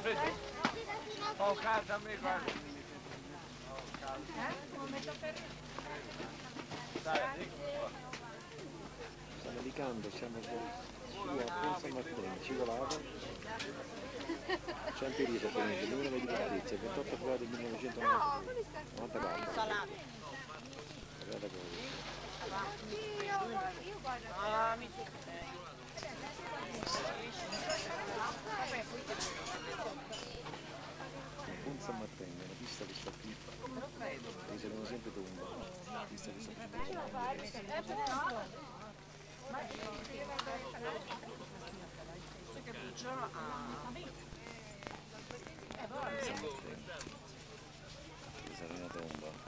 Ho caldo a me, guarda. Stiamo Alicante, siamo su a San Martino, Cicolata, Ciampieri, ovviamente, numero di Patrizia, 28 febbraio del 1994. Salame. Guarda cosa. Io guardo. Un San Martino, una pista che sta qui, mi servono sempre tomba, una pista che sta qui. Sarà una tomba.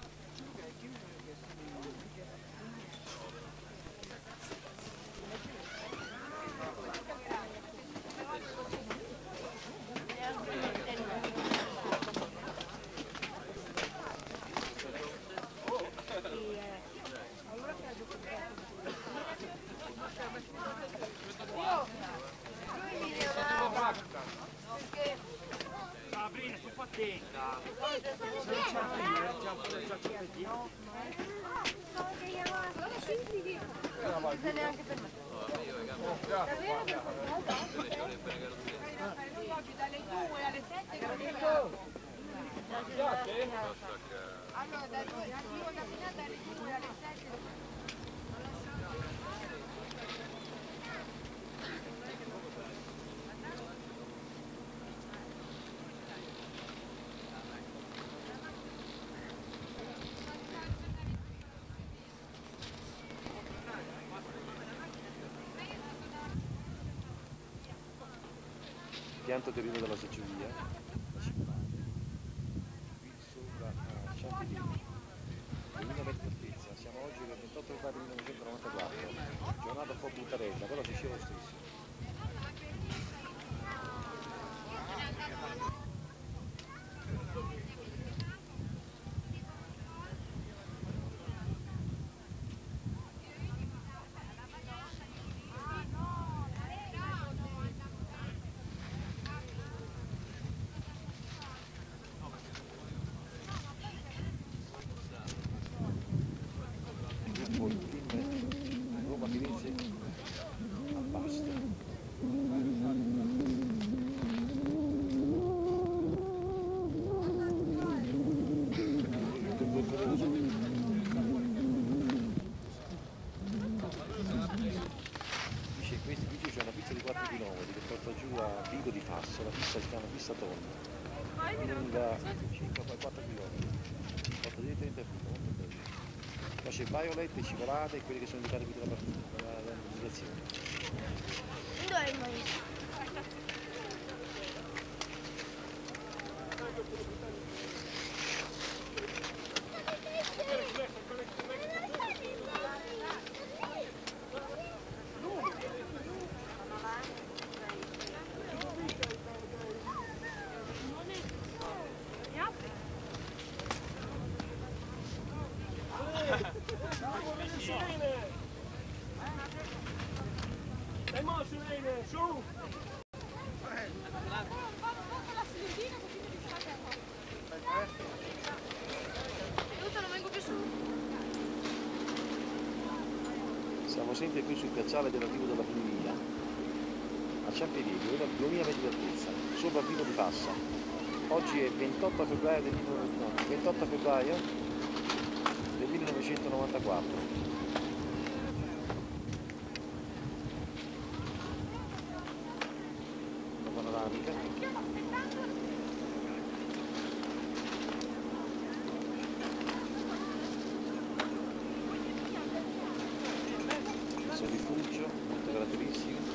Sabrina, sto attenta. Non c'è aprire, già ciappettino. Non sei neanche per me. Oggi dalle 2 alle 7 allora da 2 dalle 2 alle 7. Pianto terribile della Sicilia, la Cicolata, qui sopra a Ciampidini, 2000 metri di altezza, siamo oggi il 28 febbraio 1994, giornata un po' buttarella, però si scende lo stesso. Il team Roma Firenze a Basta. Dice qui c'è una pista di 4 km che porta giù a Vico di Fassa, la pista si chiama pista Tonna, lunga circa 4 km, porta direttamente a Vico, molto bello. Poi c'è Violet, Cicolata e quelli che sono indicati qui dalla indicazione. Dove è il maestro? Dai mo Sirene, su! Non vengo più su. Siamo sempre qui sul piazzale dell'arrivo della funivia, a Ciampedini, 2000 metri di altezza, sopra Vico di Fassa. Oggi è 28 febbraio del 1994. Una panoramica. Questo rifugio molto caratteristico.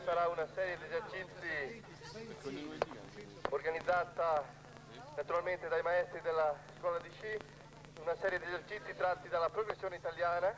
sarà una serie di esercizi organizzata naturalmente dai maestri della scuola di sci, una serie di esercizi tratti dalla progressione italiana,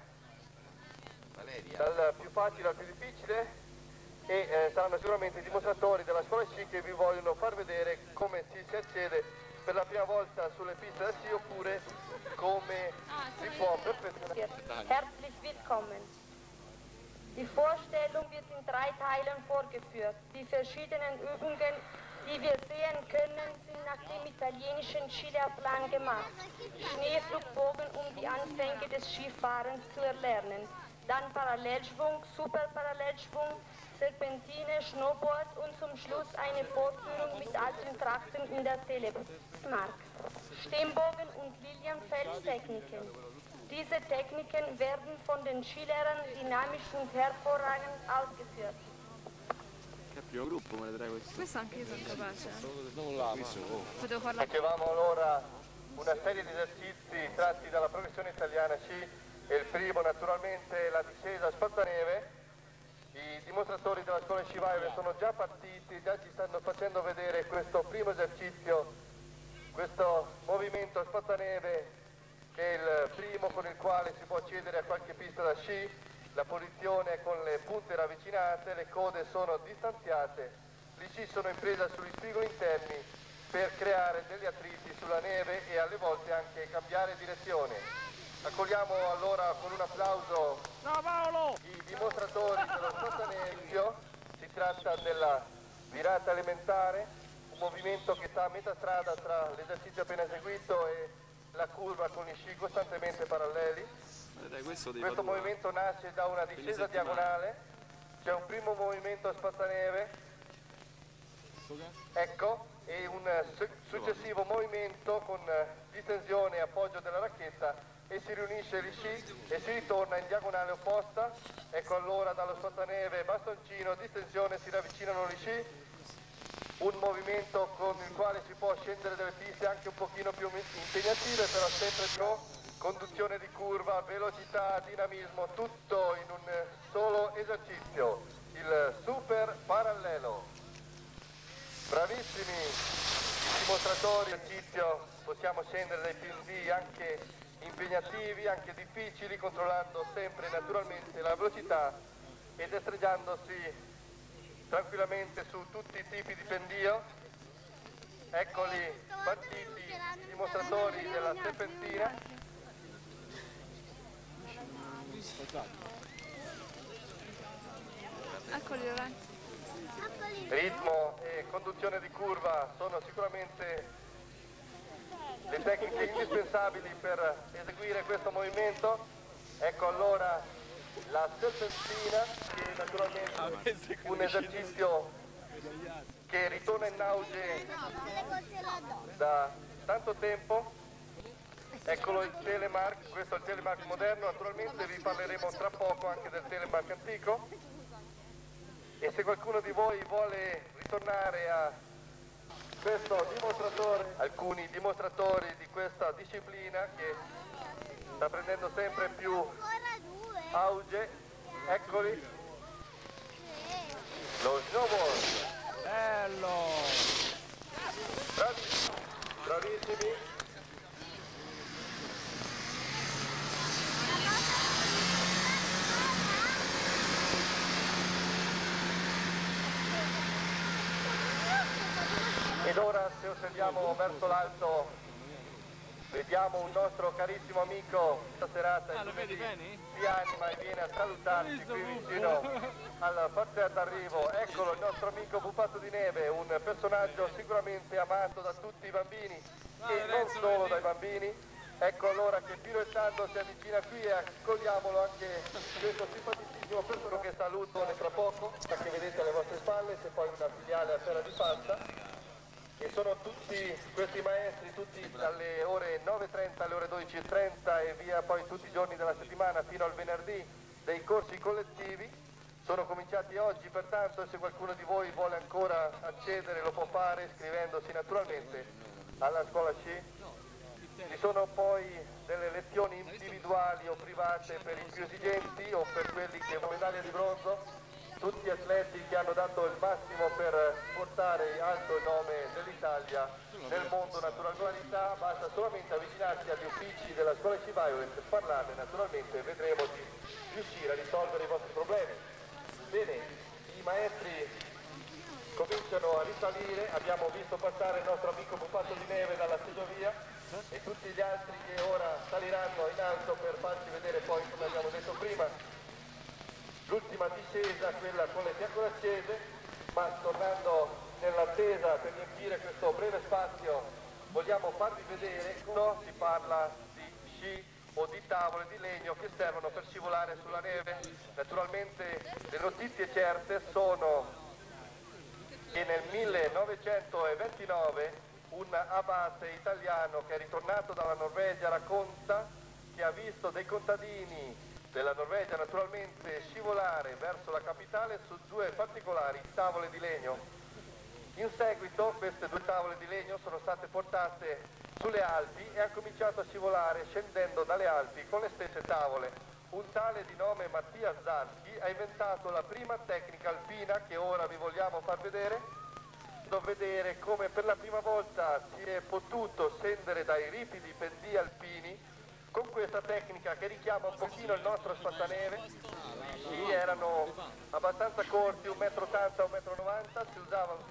dal più facile al più difficile, e saranno sicuramente i dimostratori della scuola sci che vi vogliono far vedere come si accede per la prima volta sulle piste da sci oppure come si può perfezionare. Herzlich willkommen. Die Vorstellung wird in 3 Teilen vorgeführt. Die verschiedenen Übungen, die wir sehen können, sind nach dem italienischen Skilehrplan gemacht. Schneeflugbogen, um die Anfänge des Skifahrens zu erlernen. Dann Parallelschwung, Superparallelschwung, Serpentine, Snowboard und zum Schluss eine Vorführung mit alten Trachten in der Telemark. Stemmbogen und Lilienfeldtechniken. Diese Techniken werden von den Skilehrern dynamisch und hervorragend ausgeführt. Che primo gruppo me ne trae questo? Questo anche io sono capace. Non là, Potevo farla. Facevamo allora una serie di esercizi tratti dalla progressione italiana sci e il primo naturalmente è la discesa a spazzaneve. I dimostratori della scuola Sci Vaive sono già partiti, già ci stanno facendo vedere questo primo esercizio, questo movimento a spazzaneve che è il primo con il quale si può accedere a qualche pista da sci. La posizione è con le punte ravvicinate, le code sono distanziate, gli sci sono in presa sugli spigoli interni per creare degli attriti sulla neve e alle volte anche cambiare direzione. Accogliamo allora con un applauso i dimostratori dello spazzaneve. Si tratta della virata elementare, un movimento che sta a metà strada tra l'esercizio appena eseguito e la curva con gli sci costantemente paralleli. Dai, questo Questo movimento nasce da una discesa diagonale, c'è un primo movimento a spazzaneve, ecco, e un successivo movimento con distensione e appoggio della racchetta e si riunisce gli sci e si ritorna in diagonale opposta. Ecco allora dallo spazzaneve bastoncino, distensione, si ravvicinano gli sci, un movimento con il quale si può scendere delle piste anche un pochino più impegnative, però sempre più conduzione di curva, velocità, dinamismo, tutto in un solo esercizio, il super parallelo. Bravissimi i dimostratori, esercizio, possiamo scendere dai pendii anche impegnativi, anche difficili, controllando sempre naturalmente la velocità e destreggiandosi tranquillamente su tutti i tipi di pendio. Eccoli partiti i dimostratori della serpentina. Eccoli Lorenzo. Ritmo e conduzione di curva sono sicuramente le tecniche indispensabili per eseguire questo movimento. Ecco allora la serpentina, che è naturalmente un esercizio che ritorna in auge da tanto tempo. Eccolo il telemark, questo è il telemark moderno, naturalmente vi parleremo tra poco anche del telemark antico. E se qualcuno di voi vuole ritornare a questo dimostratore, alcuni dimostratori di questa disciplina che sta prendendo sempre più auge, eccoli, lo snowboard. Bello! Bravissimi, bravissimi. Ed ora se osserviamo verso l'alto vediamo un nostro carissimo amico, questa serata è lunedì, si anima e viene a salutarci qui vicino al parterre d'arrivo. Eccolo il nostro amico Pupazzo di Neve, un personaggio sicuramente amato da tutti i bambini e non solo dai bambini. Ecco allora che piroettando si avvicina qui e accogliamolo anche questo simpaticissimo personaggio che saluto tra poco, che vedete alle vostre spalle, c'è poi una filiale a Terra di Falsa. E sono tutti questi maestri, tutti dalle ore 9:30 alle ore 12:30 e via poi tutti i giorni della settimana fino al venerdì dei corsi collettivi. Sono cominciati oggi, pertanto se qualcuno di voi vuole ancora accedere lo può fare iscrivendosi naturalmente alla scuola sci. Ci sono poi delle lezioni individuali o private per i più esigenti o per quelli che hanno medaglia di bronzo. tutti gli atleti che hanno dato il massimo per portare in alto il nome dell'Italia nel mondo. Naturalmente basta solamente avvicinarsi agli uffici della scuola Sci Violence e parlarne, naturalmente vedremo di riuscire a risolvere i vostri problemi. Bene, i maestri cominciano a risalire, abbiamo visto passare il nostro amico Pupazzo di Neve dalla seggiovia e tutti gli altri che ora saliranno in alto per farci vedere poi, come abbiamo detto prima, l'ultima discesa, quella con le fiaccole accese. Ma tornando nell'attesa per riempire questo breve spazio, vogliamo farvi vedere come si parla di sci o di tavole di legno che servono per scivolare sulla neve. Naturalmente le notizie certe sono che nel 1929 un abate italiano che è ritornato dalla Norvegia racconta che ha visto dei contadini della Norvegia naturalmente scivolare verso la capitale su due particolari tavole di legno. In seguito queste due tavole di legno sono state portate sulle Alpi e hanno cominciato a scivolare scendendo dalle Alpi con le stesse tavole. Un tale di nome Mattia Zarchi ha inventato la prima tecnica alpina che ora vi vogliamo far vedere. Vedere come per la prima volta si è potuto scendere dai ripidi pendii alpini con questa tecnica che richiama un pochino il nostro spazzaneve. Sì, erano abbastanza corti, 1,80 m, 1,90 m, si usavano.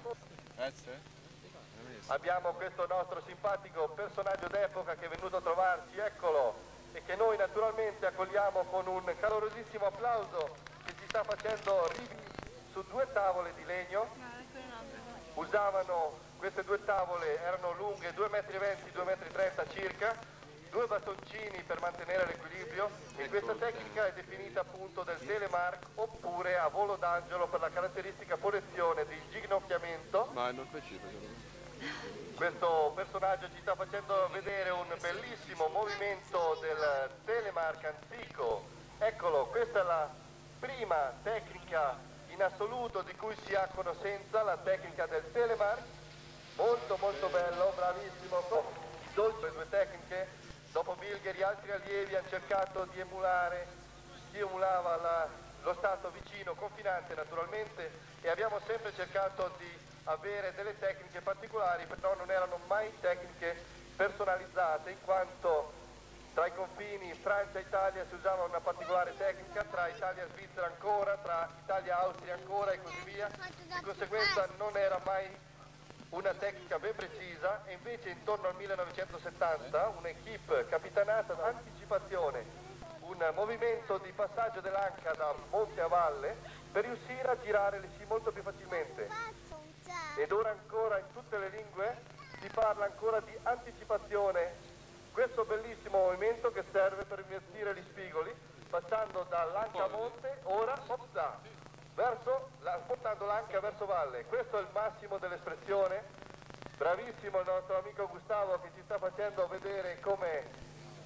Abbiamo questo nostro simpatico personaggio d'epoca che è venuto a trovarci, eccolo, e che noi naturalmente accogliamo con un calorosissimo applauso, che ci sta facendo su due tavole di legno. Usavano queste due tavole, erano lunghe 2,20 m, 2,30 m circa, due bastoncini per mantenere l'equilibrio, e questa tecnica è definita appunto del telemark oppure a volo d'angelo per la caratteristica posizione di ginocchiamento. No, non specifico. Questo personaggio ci sta facendo vedere un bellissimo movimento del telemark antico. Eccolo, questa è la prima tecnica in assoluto di cui si ha conoscenza, la tecnica del telemark. Molto molto bello, bravissimo. Dopo le due tecniche, dopo Bilgeri altri allievi hanno cercato di emulare chi emulava lo stato vicino, confinante naturalmente, e abbiamo sempre cercato di avere delle tecniche particolari, però non erano mai tecniche personalizzate, in quanto tra i confini Francia e Italia si usava una particolare tecnica, tra Italia e Svizzera ancora, tra Italia e Austria ancora e così via. Di conseguenza non era mai una tecnica ben precisa, e invece intorno al 1970 un'equipe capitanata da Anticipazione, un movimento di passaggio dell'anca da monte a valle per riuscire a girare le sci molto più facilmente. Ed ora ancora in tutte le lingue si parla ancora di anticipazione, questo bellissimo movimento che serve per investire gli spigoli, passando dall'anca a monte, ora portando l'anca verso valle. Questo è il massimo dell'espressione. Bravissimo il nostro amico Gustavo che ci sta facendo vedere come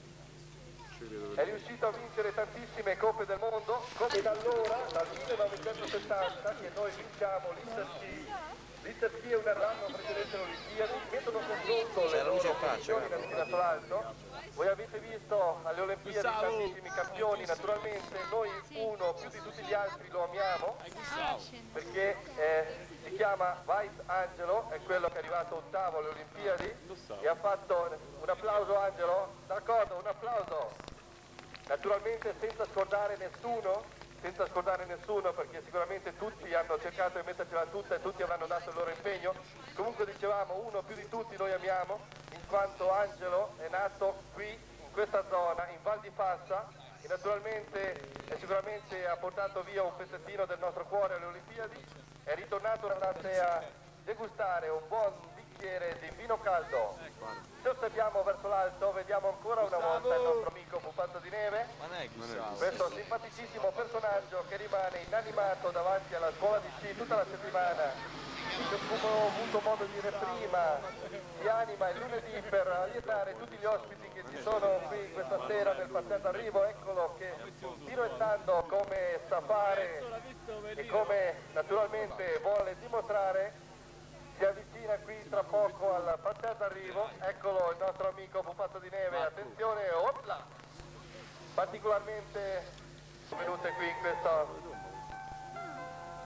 è riuscito a vincere tantissime coppe del mondo, come da allora, dal 1970, che noi vinciamo l'Inter-Sci. L'Inter-Sci è un anno precedente alle Olimpiadi, mettono a confronto le loro posizioni nel tirato alto. Voi avete visto alle Olimpiadi tantissimi campioni, naturalmente noi uno più di tutti gli altri lo amiamo, perché si chiama Vice Angelo, è quello che è arrivato ottavo alle Olimpiadi e ha fatto un applauso. Angelo, d'accordo, un applauso. Naturalmente senza scordare nessuno, perché sicuramente tutti hanno cercato di mettercela tutta e tutti avranno dato il loro impegno. Comunque dicevamo, uno più di tutti noi amiamo, in quanto Angelo è nato qui in questa zona, in Val di Fassa, e naturalmente sicuramente ha portato via un pezzettino del nostro cuore alle Olimpiadi. È ritornato andate a degustare un buon bicchiere di vino caldo. Se osserviamo verso l'alto vediamo ancora una volta il nostro amico Pupazzo di Neve, questo simpaticissimo personaggio che rimane inanimato davanti alla scuola di sci tutta la settimana, che come ho avuto modo di dire prima si anima il lunedì per allietare tutti gli ospiti che ci sono qui questa sera nel parterre d'arrivo. Eccolo che piroettando come sa fare e come naturalmente vuole dimostrare si avvicina qui tra poco al parterre d'arrivo. Eccolo il nostro amico Pupazzo di Neve, attenzione, opla! Particolarmente venute qui in questo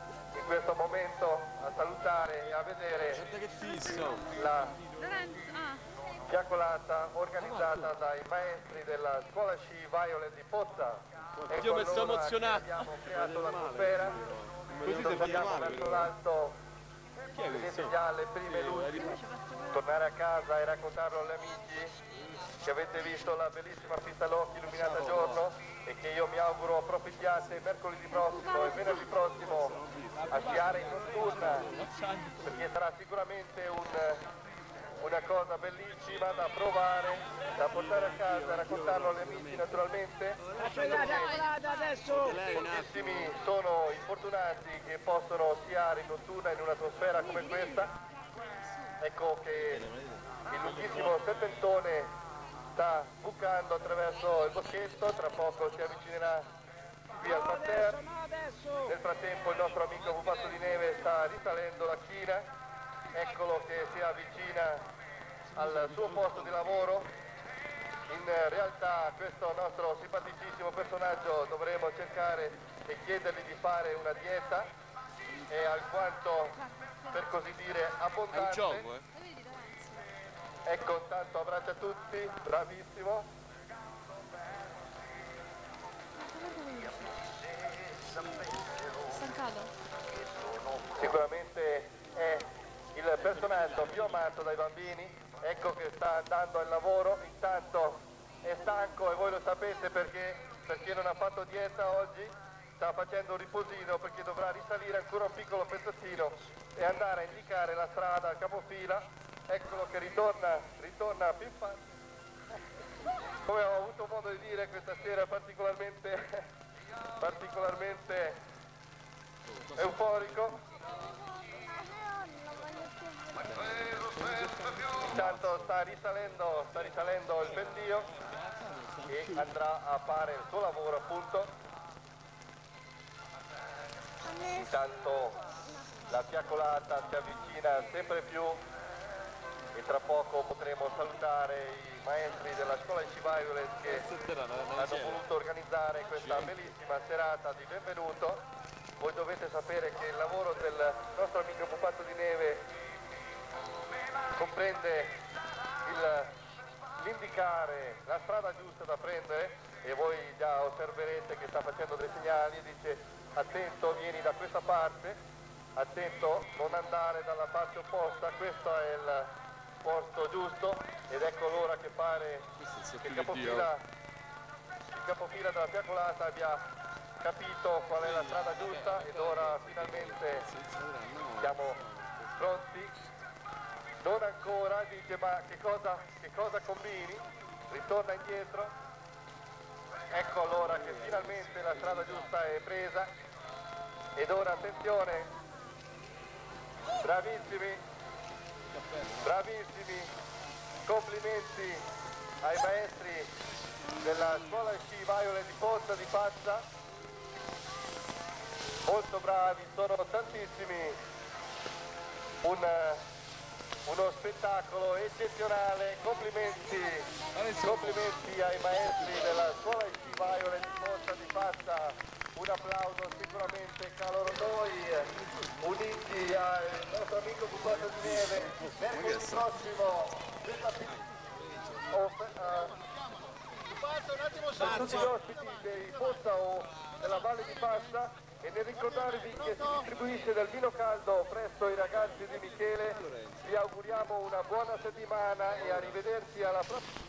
questo momento a salutare e a vedere la Lorenzo, fiaccolata organizzata dai maestri della scuola sci Violet di Pozza. E Io con mi sto loro emozionato. abbiamo creato l'atmosfera, andiamo verso l'alto, vedete già le prime luci, tornare a casa e raccontarlo agli amici che avete visto la bellissima pista Locchi illuminata a giorno e che io mi auguro approfittiate mercoledì prossimo e venerdì prossimo a sciare in notturna, perché sarà sicuramente una cosa bellissima da provare, da portare a casa, raccontarlo agli amici naturalmente. Pochissimi sono i fortunati che possono sciare in notturna in un'atmosfera come questa. Ecco che il lunghissimo serpentone sta bucando attraverso il boschetto, tra poco si avvicinerà qui al parterre. Nel frattempo il nostro amico pupazzo di neve sta risalendo la china, eccolo che si avvicina al suo posto di lavoro. In realtà questo nostro simpaticissimo personaggio dovremo cercare e chiedergli di fare una dieta, è alquanto, per così dire, abbondante. Ecco, intanto abbraccia tutti, bravissimo. stancato? Sicuramente è il personaggio più amato dai bambini, ecco che sta andando al lavoro, intanto è stanco e voi lo sapete perché non ha fatto dieta oggi, sta facendo un riposino perché dovrà risalire ancora un piccolo pezzettino e andare a indicare la strada al capofila. Eccolo che ritorna pimpante. Come ho avuto modo di dire, questa sera è particolarmente euforico. Intanto sta risalendo il pendio e andrà a fare il suo lavoro appunto. Intanto la fiaccolata si avvicina sempre più e tra poco potremo salutare i maestri della scuola di sci Violet che hanno voluto organizzare questa bellissima serata di benvenuto. Voi dovete sapere che il lavoro del nostro amico pupazzo di neve comprende l'indicare la strada giusta da prendere e voi già osserverete che sta facendo dei segnali, dice attento, vieni da questa parte, attento, non andare dalla parte opposta, questo è il posto giusto ed ecco l'ora che pare che il capofila della fiaccolata abbia capito qual è la strada giusta ed ora finalmente siamo pronti. Non ancora, dice, ma che cosa combini? Ritorna indietro. Ecco allora che finalmente la strada giusta è presa ed ora attenzione, bravissimi, complimenti ai maestri della scuola sci Violet di Pozza di Pazza, molto bravi, sono tantissimi, uno spettacolo eccezionale, complimenti ai maestri della scuola sci Violet di Pozza di Pazza, un applauso sicuramente calorosi, uniti al nostro amico pupazzo di neve, mercoledì prossimo tutti gli ospiti dei Pozza o della Valle di Passa e nel ricordarvi che si distribuisce del vino caldo presso i ragazzi di Michele, vi auguriamo una buona settimana e arrivederci alla prossima.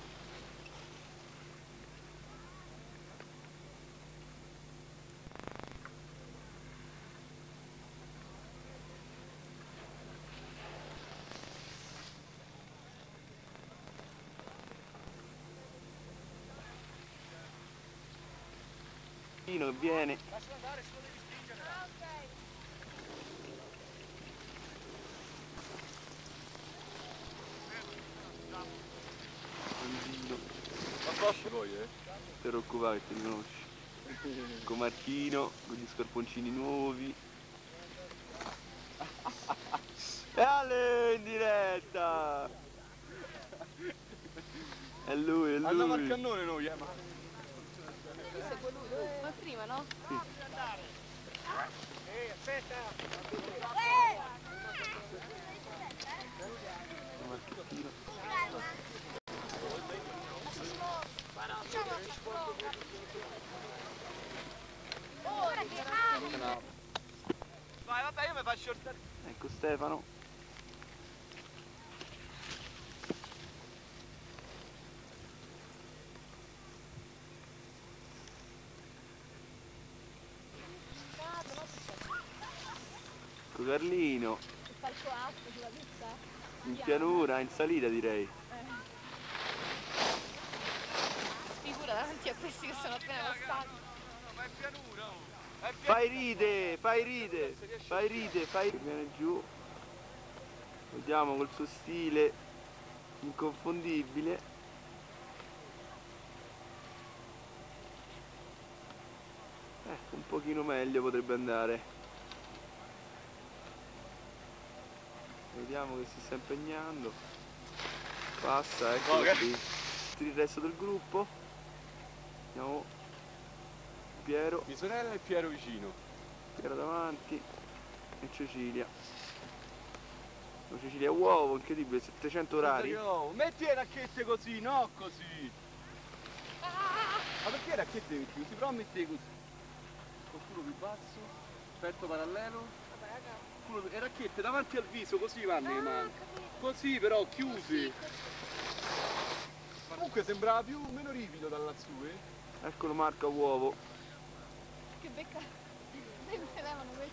Viene. Conosci voi, Per occupare che ti riconosci. Con Marchino, con gli scarponcini nuovi. E Ale in diretta! È lui, è lui. andiamo al cannone noi, Ma prima, no? Sì. Vai, vabbè, io mi faccio... Ecco Stefano. Ecco Carlino. Il falso alto sulla pizza? In pianura, in salita direi. Figura davanti a questi che sono appena passati. Ma è pianura! Fai ride, fai ride, fai ride, fai ride. Viene giù. Vediamo col suo stile inconfondibile. Un pochino meglio potrebbe andare. Vediamo che si sta impegnando. Passa, ecco qui. Il resto del gruppo. Andiamo. Piero. Mia sorella e Piero vicino. Piero davanti. E Cecilia. Cecilia uovo, incredibile, 700 orari. Metti le racchette così, no così. Ma perché le racchette chiuse? Però metti così. Col culo più basso, petto parallelo. Le racchette davanti al viso, così vanno le mani. Così però, chiusi. Comunque sembrava più meno ripido da lassù, Eccolo marca uovo. Che becca. Se levano questi.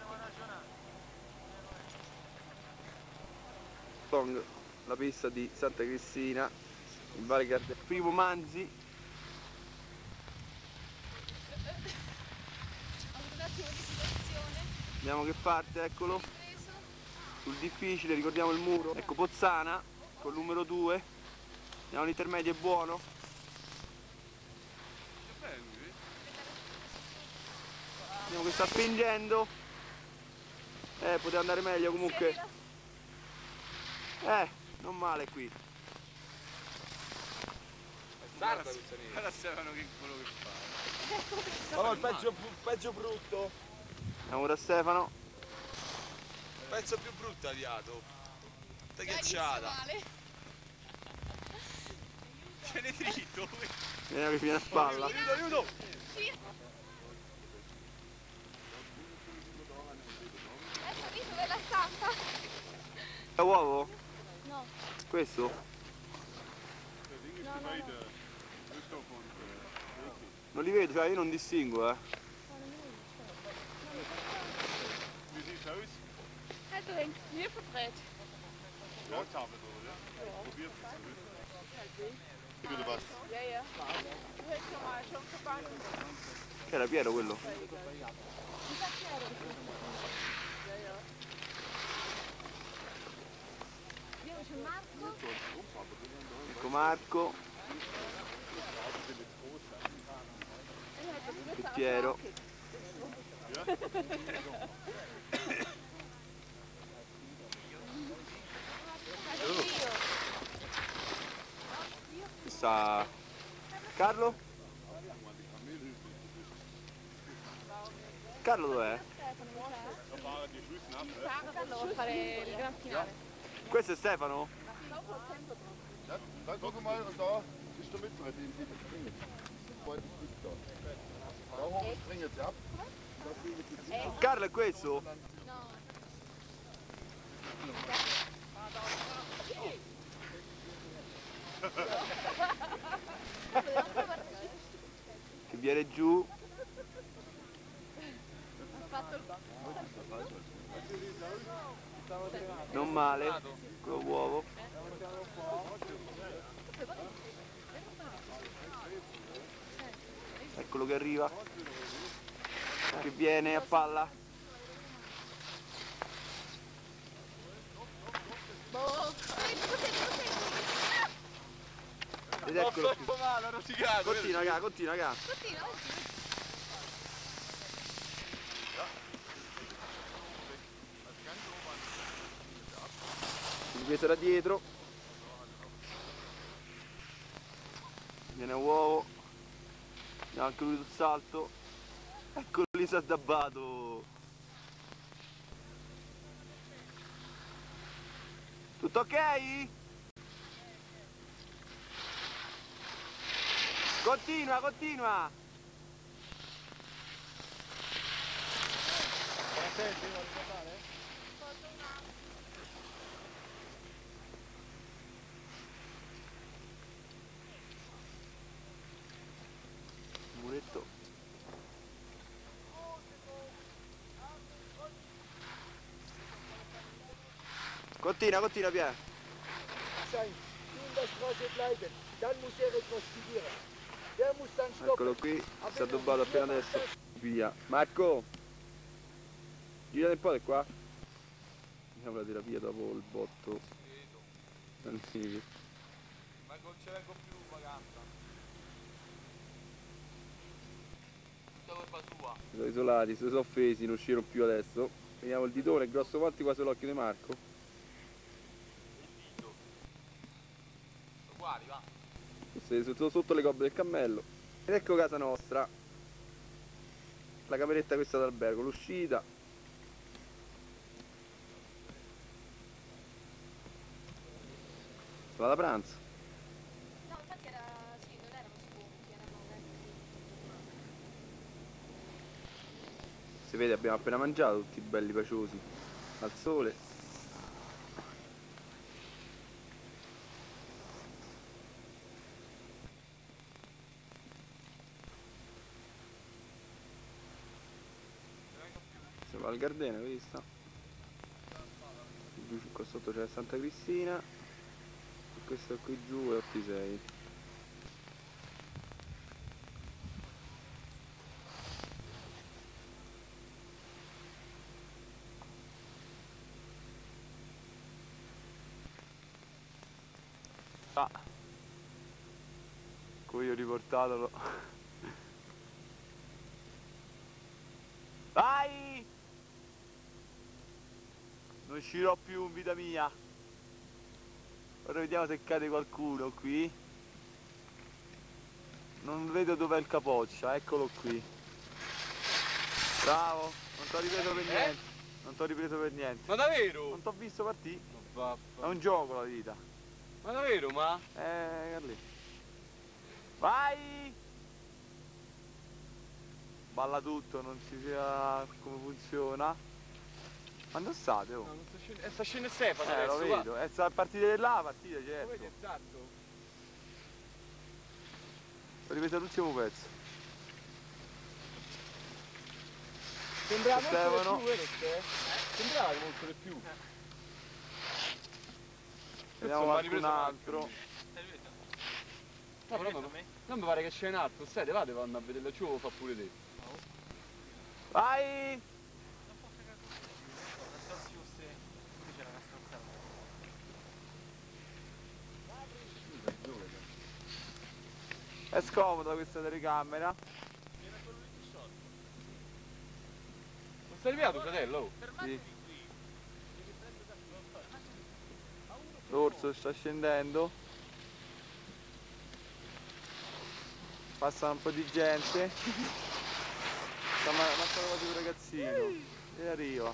La pista di Santa Cristina, in Valle Gardena. Primo Manzi. Ho avuto un attimo di situazione. Vediamo che parte, eccolo. Sul difficile, ricordiamo il muro. Ecco Pozzana, col numero 2. Vediamo l'intermedio è buono. Vediamo che sta spingendo. Poteva andare meglio comunque. Non male qui. Guarda Stefano che quello che fa. Allora il peggio brutto. Andiamo da Stefano. Il pezzo più brutto adiato. Sta ghiacciata. Ce ne dritto. Vediamo che viene a spalla. Aiuto, aiuto! Capito della stampa? È uovo? No. Questo? No, no, no. Non li vedo, cioè io non distingo, Du hängst mir verdreht. Ja, Tafel, oder? Probiert es. Oder was? Ja, ja. Du hättest schon verbannt. Che era Piero quello? Ecco Marco. E Piero. Sta Carlo? Carlo dov'è? Carlo vuole fare il gran finale. Questo è Stefano? Ja, dann guck mal, und da ist der Mitbrett, den Sie springen. Zweites Stück da. Da hoch springen Sie ab. Da fliegen Sie. Carlo è questo? Che viene giù. Non male, quello uovo. Eccolo che arriva. Che viene a palla. Ed eccolo qui. Continua, raga, continua, raga. Ripresa da dietro. Viene a uovo. Anche lui sul salto. Eccolo lì, si è addabbato. Tutto ok? Continua, continua! Muretto. Continua, continua, Pier. In der Straße bleiben, dann muss etwas studieren. Der muss dann stoppen. Eccolo qui, si è addobbato appena adesso. Via. Marco! Girate un po' di qua. Facciamo la terapia dopo il botto. Ma non ce vengo più in vacanza. Tutta colpa sua. Si sono isolati, si sono offesi, non uscirono più adesso. Vediamo il ditone, grosso quanti quasi l'occhio di Marco. Il dito. Uguali, va. Sono sotto le gobbe del cammello. Ed ecco casa nostra. La cameretta questa d'albergo, l'uscita. Si va da pranzo. No, infatti era... sì, non erano sconti, erano Si vede, abbiamo appena mangiato, tutti belli paciosi al sole. Si va al Gardena, hai visto? Giù qua sotto c'è Santa Cristina e questo qui giù è Ortisei. Ah, qui ho riportato. Vai! Non uscirò più in vita mia. Ora vediamo se cade qualcuno qui. Non vedo dov'è il capoccia, eccolo qui. Bravo, non t'ho ripreso per niente. Non t'ho ripreso per niente. Ma davvero? Non t'ho visto partire. Ma È un gioco la vita. davvero, ma? Carlì. Vai! Balla tutto, non si sa come funziona. Ma non state, oh? No, non sta scendendo. Sta scendendo Stefano Lo adesso, vedo. Sta a partire da là, partita, Lo certo. vedi, esatto. Ho ripreso l'ultimo pezzo. Sembrava Stefano. molto di più, vero te? Sembrava molto di più. Vediamo Insomma, qualcun altro. No, però non mi pare che c'è un altro. Stai, vate, vanno a vederlo giù o fa pure te. Vai! È scomoda questa telecamera. Non stai arrivato, fratello? Oh? Sì. L'orso sta scendendo. Passa un po' di gente. Sta passando un ragazzino. E arriva.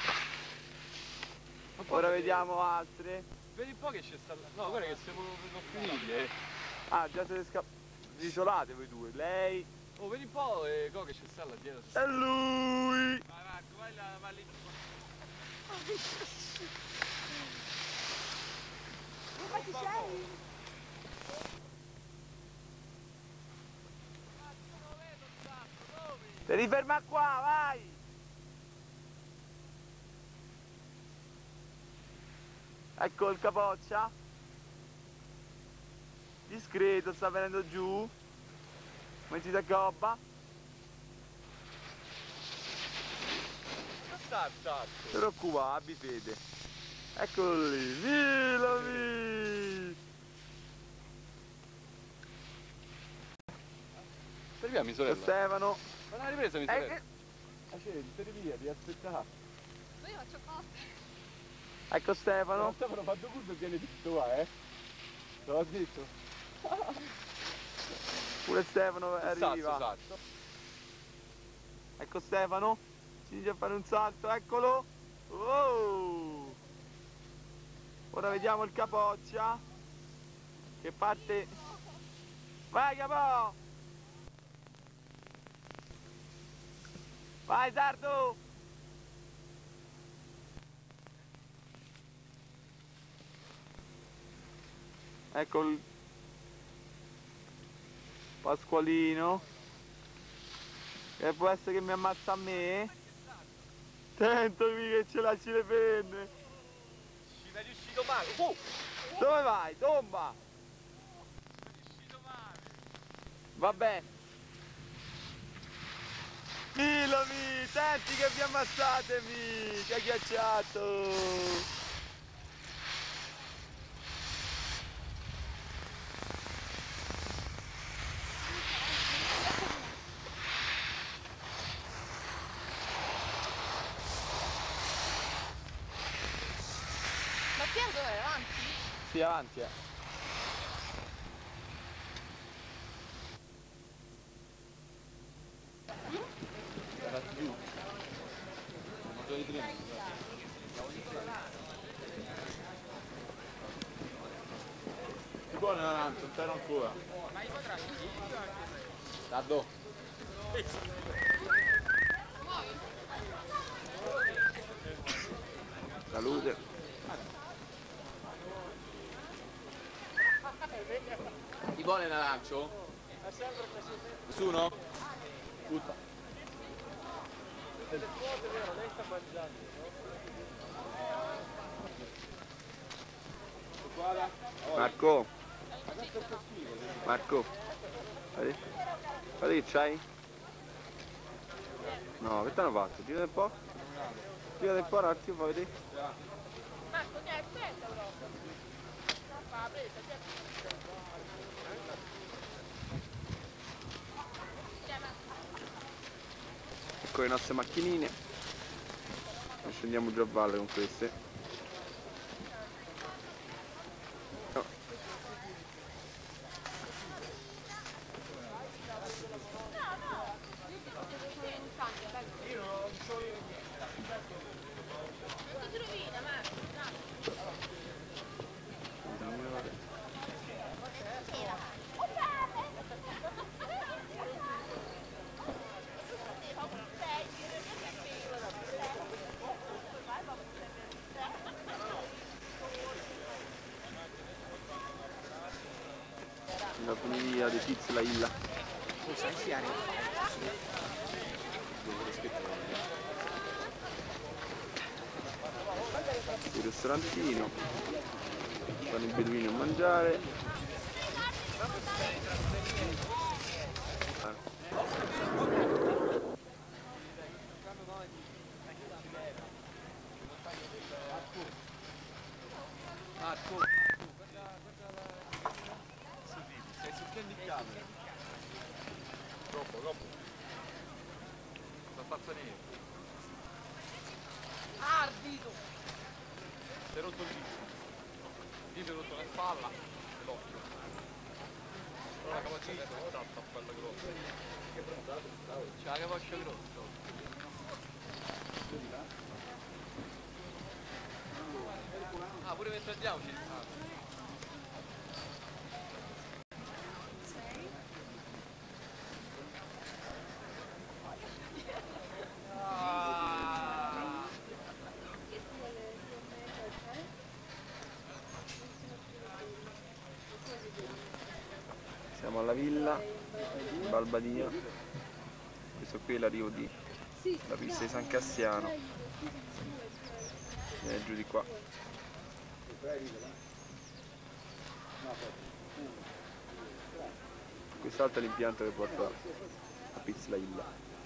Ora vediamo altre. Vedi un po' che c'è stata. No, guarda che siamo finiti, Ah, già siete scappati. Isolate voi due. Lei. Oh, vedi un po' co che c'è sta là dietro. E lui. Vai Marco, vai là, vai lì. Dove ci sei? Ti riferma qua, vai! Ecco il capoccia. Discreto, sta venendo giù. Metti da gobba. Sta. Non ti preoccupare, abbi fede. Eccolo lì, Milami! Serviamo, sorella. Stefano. Ma l'hai ripresa, mi sorella? Scendi, via, ti aspettare. Ma io faccio cotte. Ecco Stefano. Stefano, fatto curva e viene tutto qua, Te l'ho detto. Pure Stefano arriva. Sasso. Ecco Stefano. Si inizia a fare un salto, eccolo. Oh! Ora vediamo il Capoccia che parte. Vai Capò! Vai Sardo! Ecco il Pasqualino che può essere che mi ammazza a me. Attento che ce lasci le penne. Ci sei riuscito male. Dove vai? Tomba! Vabbè. Milomi, senti che vi ammazzatemi! Che ghiacciato! Ma Piero dov'è? Avanti? Sì, avanti, Ti buono l'arancio, non t'ero ancora. Tardo. Salute. Ti vuole l'arancio? Nessuno? Butta. Lei sta mangiando, Marco. Marco. Guarda che c'hai? No, che t'hanno fatto? Tirate un po'. Tirate un po' un attimo, fai vedere. Marco, ti aspetta però. Va, presa, Ecco le nostre macchinine. Noi scendiamo giù a valle con queste. La funivia di Pizza Illa. Il ristorantino, fanno i beduini a mangiare. Sei succhiando il camera. Troppo. Non faccio niente. Ardito! Si è rotto il dito. Io ti ho rotto la spalla e l'occhio. Però la capoccia è fatta a quella grossa. C'è la capoccia grossa. Ah, pure mentre andiamo ci sta. Siamo alla villa Balbadia. Questo qui è l'arrivo di la pista di San Cassiano. E giù di qua. Quest'altro è l'impianto che porta a Pizza Illa.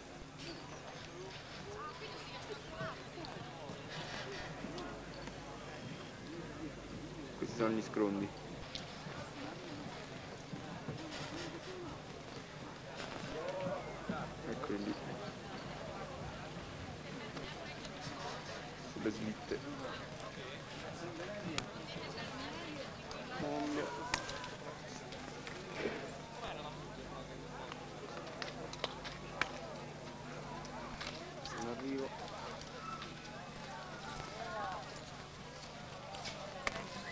Questi sono gli scrondi. Eccoli lì. Sulle slitte. In arrivo.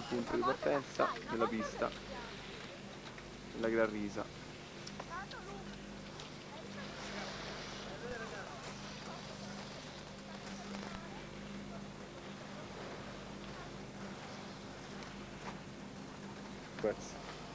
punto di partenza della pista, la Gran Risa. Grazie.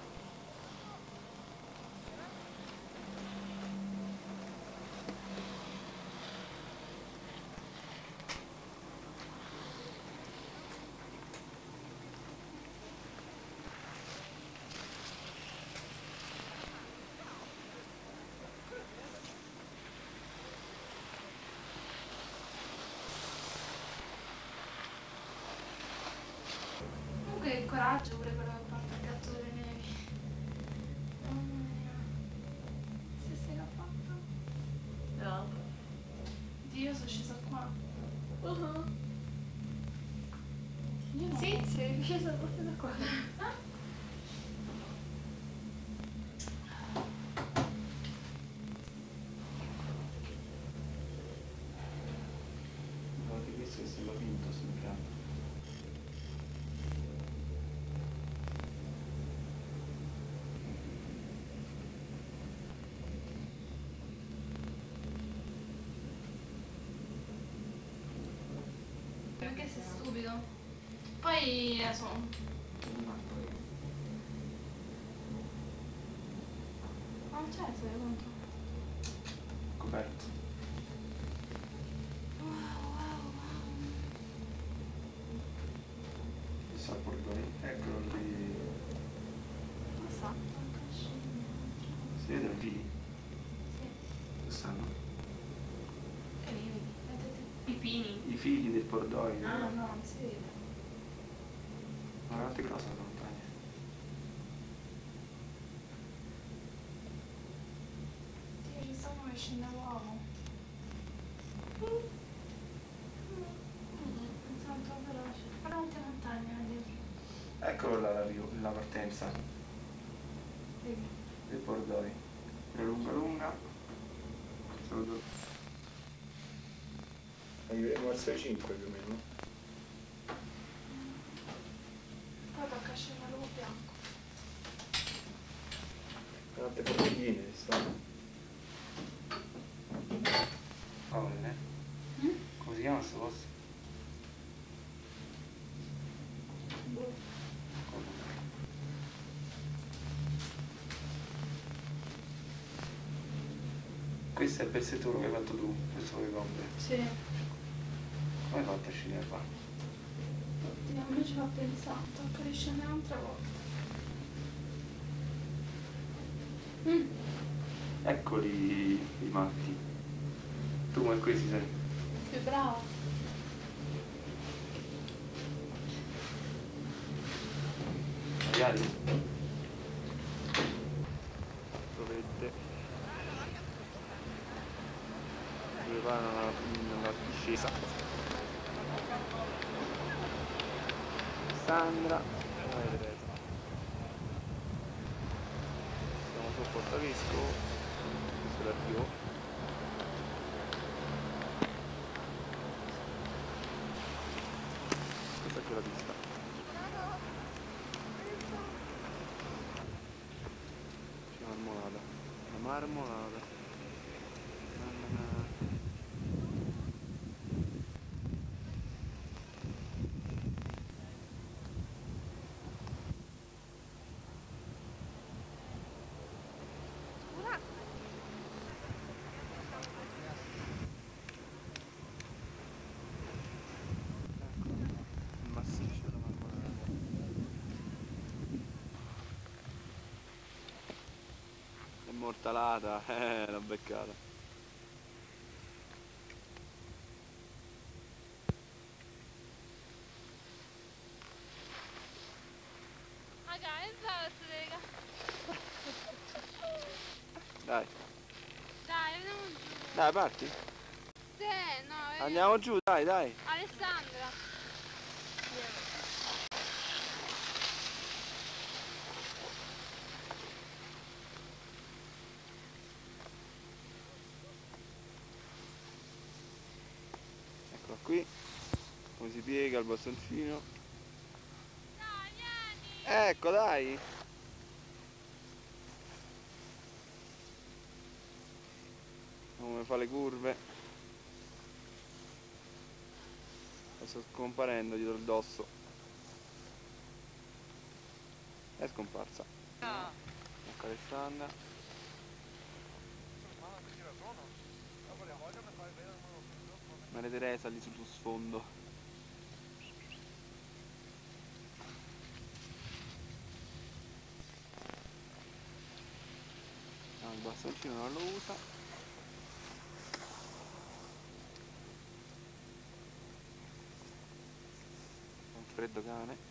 Comunque il coraggio pure quello che porta il gatto delle nevi. Mamma mia. Se sei l'ha fatto? No. Io sono scesa qua. Io no. Sì, sei scesa proprio da qua. Guardate, questo è stato vinto sul piano. Perché sei stupido? Poi sono. Non c'è, se ne conto. Coperto. Il sapordone, eccolo lì. Cosa? Si vedono lì? Sì. Dove stanno? Che li vedi? I pini. I figli del cordoglio. Ah no, non si vede. Ma guardate grossa la montagna. Dio, ci sta come scende l'uomo. Tanto veloce. Guarda quante montagne là dietro. Eccolo là la partenza Vedi? del Pordoi. È lunga lunga. Saluto. Arriveremo verso le 5 più o meno. Poi tocca scendere l'uomo bianco. Tante bottigline ci stanno. Colle? Come si chiama questo posto? Questo è il pezzetturo che hai fatto tu, questo con le bombe. Sì. Come hai fatto a scendere qua? Io non ci fa pensare, tocca riscendere un'altra volta. Eccoli i matti. Tu come questi sei? Più bravo. Magari? Dovete preparare la discesa. Sandra, come vedrete. Siamo sul portavisco, questo è l'arrivo. Questa è la pista. C'è la marmolata. La marmolata. Il massiccio della marmolata. È mortalata, l'ho beccata. Dai. Dai, andiamo giù. Dai, parti. Sì, no, vedi. Andiamo giù, dai, dai. Alessandra. Eccola qui. Come si piega il bastoncino. Dai, vieni. Ecco, dai. Come fa le curve. Sto scomparendo dietro il dosso. È scomparsa. Ecco Alessandra. Maria Teresa lì sul sfondo. No, il bastoncino non lo usa. Un freddo cane.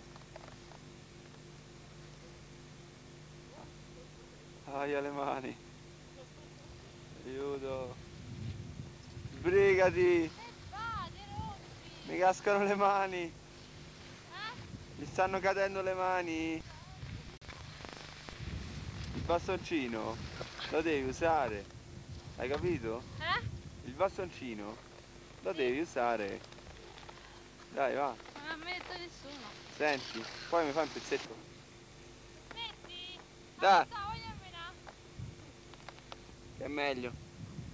Aia le mani. Aiuto. Sbrigati. Mi cascano le mani. Mi stanno cadendo le mani. Il bastoncino lo devi usare. Hai capito? Il bastoncino lo devi usare. Dai, va. Non mi ha detto nessuno. Senti, poi mi fai un pezzetto. Metti. Dai. Voglio menare. Che è meglio.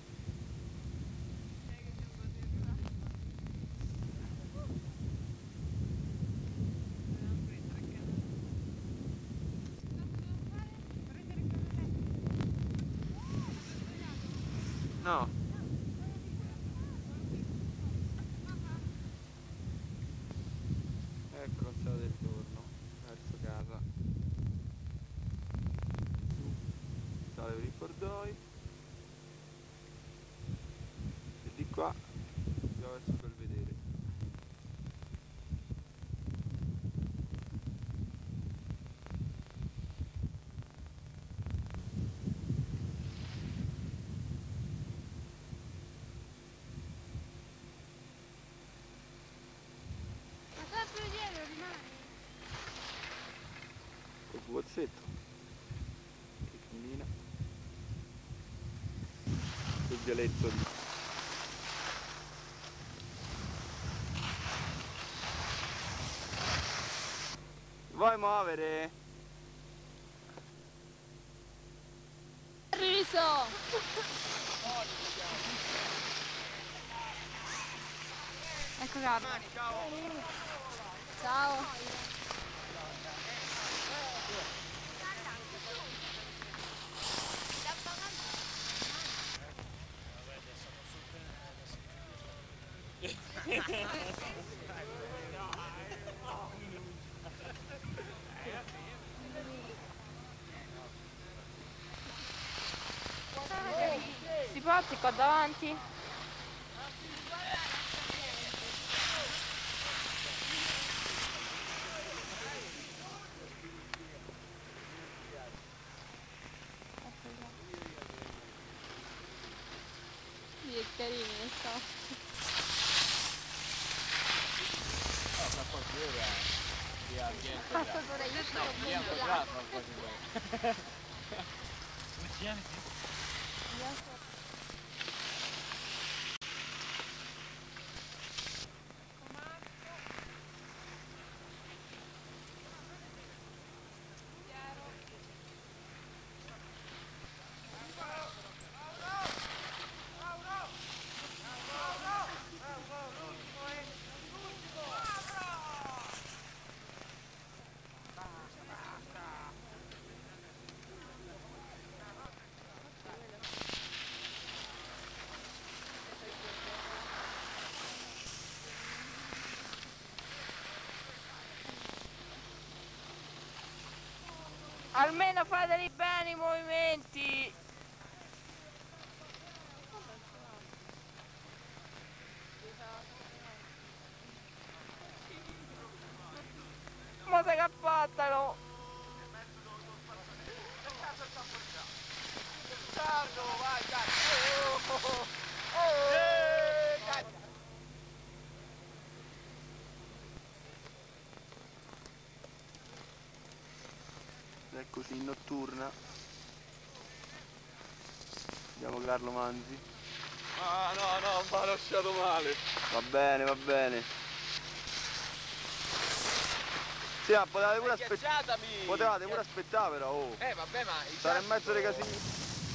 No. Ecco la strada del torno, verso casa. Sale per i corridoi. E di qua si va verso il Belvedere. Ma sempre dietro rimani. Col bozzetto. Che cammina. Sul vialetto lì. Vuoi muovere? Riso. Ecco Carlo. Ciao. Si porti qua davanti? Sì, è carino, non so. Almeno fateli bene i movimenti! Ma sei cappattalo! Vai, cazzo! È così notturna. Vediamo Carlo Manzi. Ah no, mi ha lasciato male. Va bene, va bene. Sì, ma potevate pure aspettare. Potevate pure aspettare però, oh. Vabbè, ma Stare in mezzo alle casine.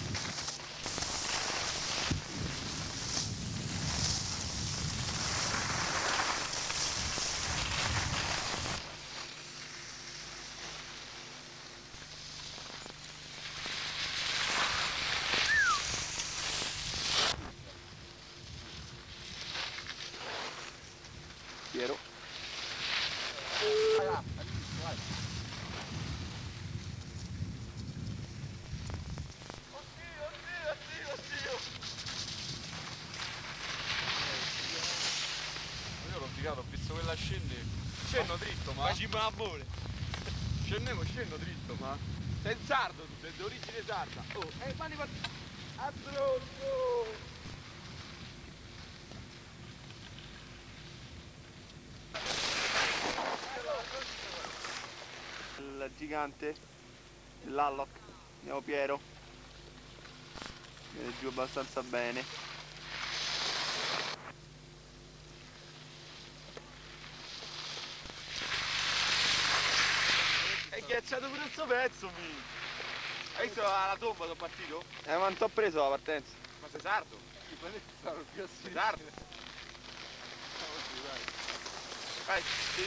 Piero. Io l'ho piccato, ho visto quella scende. Scendo dritto, ma. Facciamo una bolle. Scendo dritto, ma. Sei sardo tu, sei di origine sarda. Oh, mani per. Azzurro! Il gigante, l'Alloc, andiamo Piero, viene giù abbastanza bene. Hai ghiacciato pure il suo pezzo, mi! Hai visto alla tomba sono partito? Ma non t'ho preso la partenza. Ma sei sardo? Sì, sardo più sei sardo? Vai, sì.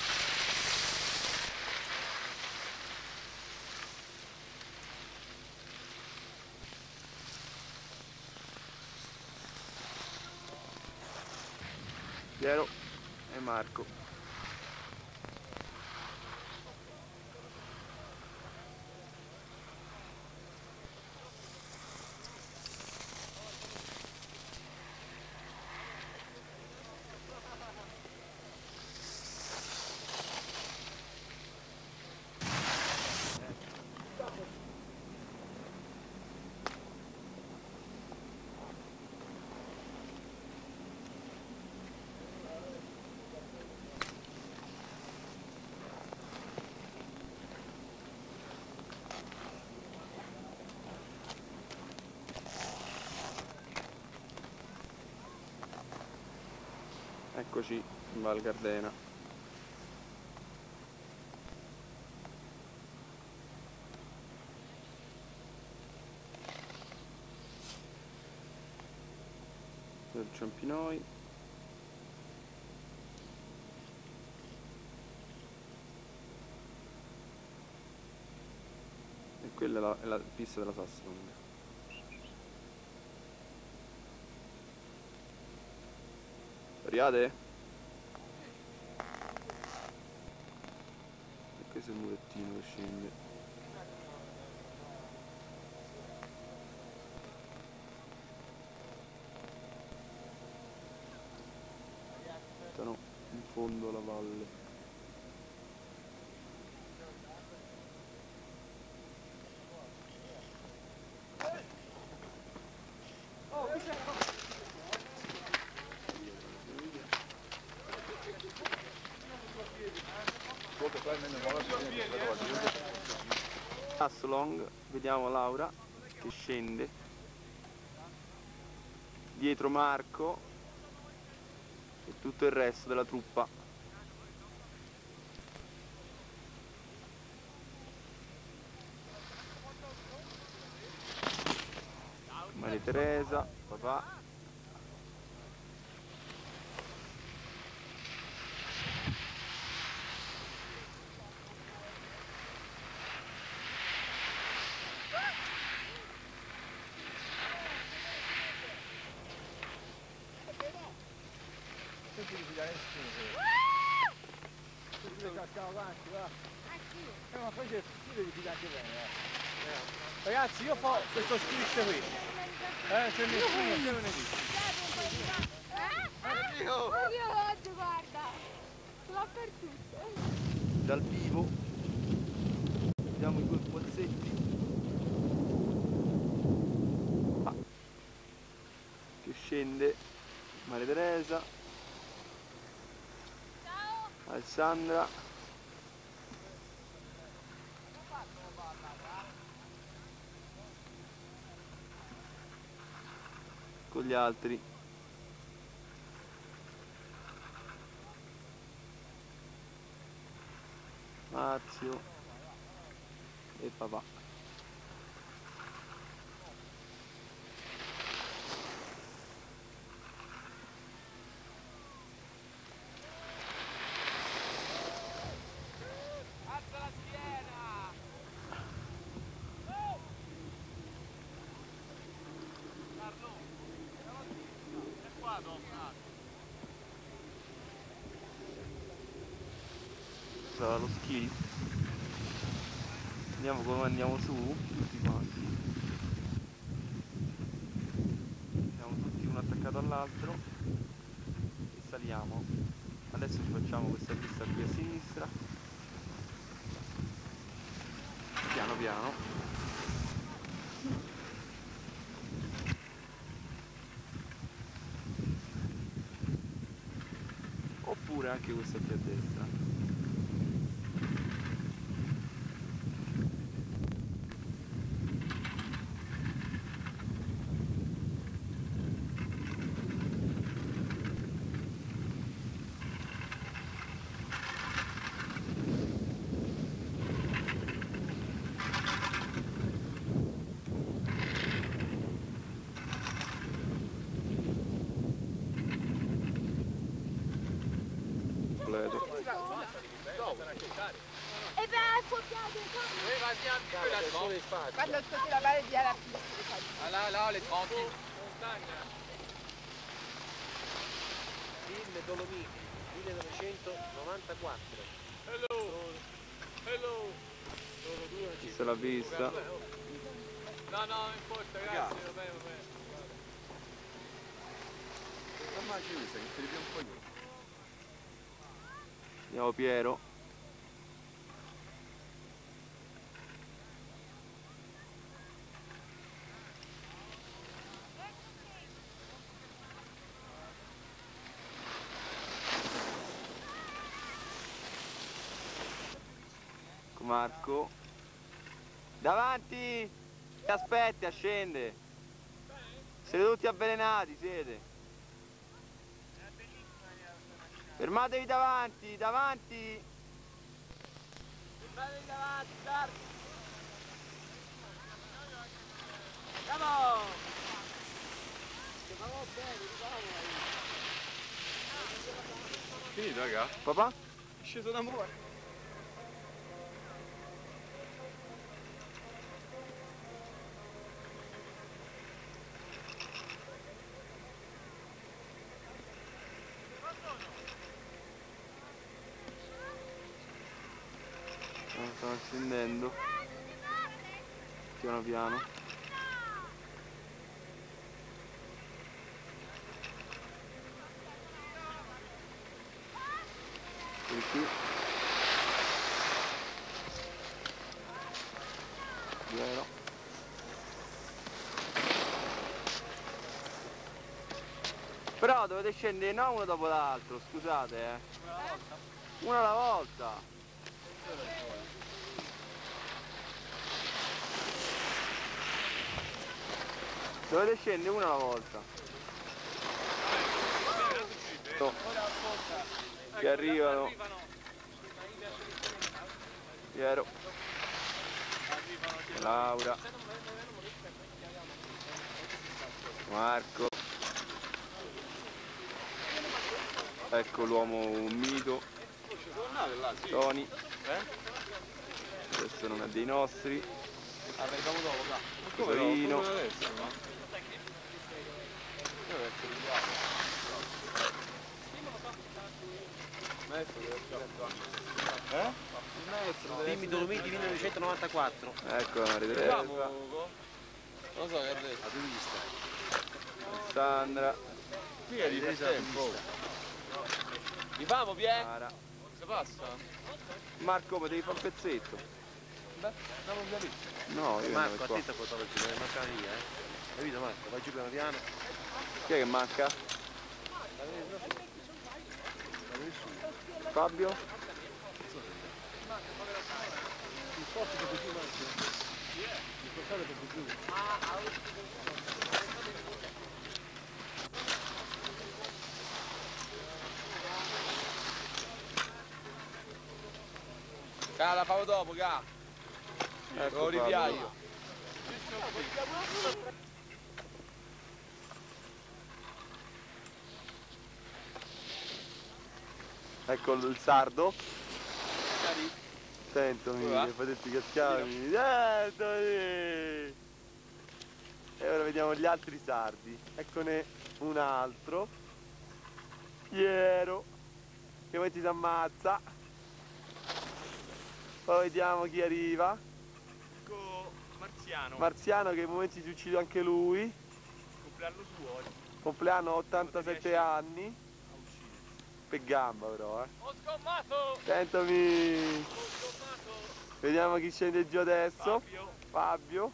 Piero e Marco. Eccoci in Val Gardena. Per Ciampinoi. E quella è la pista della Sasslong. Riade? E questo è il murettino che scende. Stanno in fondo alla valle. Sasslong, vediamo Laura che scende, dietro Marco e tutto il resto della truppa. Maria Teresa, papà. Ma poi tu devi fidare anche bene, Ragazzi, io faccio questo script qui. Se nessuno non ne dice. Io oggi guarda, ce l'ho per tutto. Dal vivo vediamo i due pozzetti che scende Maria Teresa, Alessandra, con gli altri. Alessio e papà. Lo ski. Vediamo come andiamo su tutti quanti. Siamo tutti uno attaccato all'altro e saliamo. Adesso ci facciamo questa pista qui a sinistra, piano piano. Oppure anche questa qui a destra. E beh, scoppiate! Quando stai la mare via la pista. Là, le tronchi. Film Dolomiti, 1994. Hello. Questa è la pista. No, non importa, grazie, va bene. Ma ci usa, che te ne più un po'. Andiamo Piero. Marco. Davanti! Ti aspetti a scendere. Siete tutti avvelenati, siete. Fermatevi davanti, davanti! Fermatevi davanti, Dark! Andiamo! Finito, raga? Papà? È sceso da muore. Stanno scendendo piano piano. E qui vero. Però dovete scendere non uno dopo l'altro, scusate Una alla volta. Dovete scendere una alla volta. No. Che arrivano. Piero. Laura. Marco. Ecco l'uomo un mito. Tony. Questo non è dei nostri. Torino. Film Dolomiti 1994. Ecco la ripresa. Non lo so che ha detto. La turista. Sandra. Qui è di tempo. Vamo, Pie? Sara. Si passa? Marco, potevi fare un pezzetto? Beh, andiamo via lì. No, io Marco, andiamo qua. attento a fotografia, non manca via, Capito Marco? Vai giù piano piano. Chi è che manca? Fabio? Il forte per giù Marco. Il portale per giù. La favo dopo, ca. Ecco Lo ripiaio. qua. Ecco il sardo. Sentami, che potete cascarmi. Sentami! E ora vediamo gli altri sardi. Eccone un altro. Piero. Che poi ti si ammazza. Poi vediamo chi arriva. Ecco Marziano. Marziano che in momenti si uccide anche lui. Compleanno suo oggi. Compleanno 87 anni. Per gamba però, Ho scommato! Sentami! Ho scommato! Vediamo chi scende giù adesso. Fabio.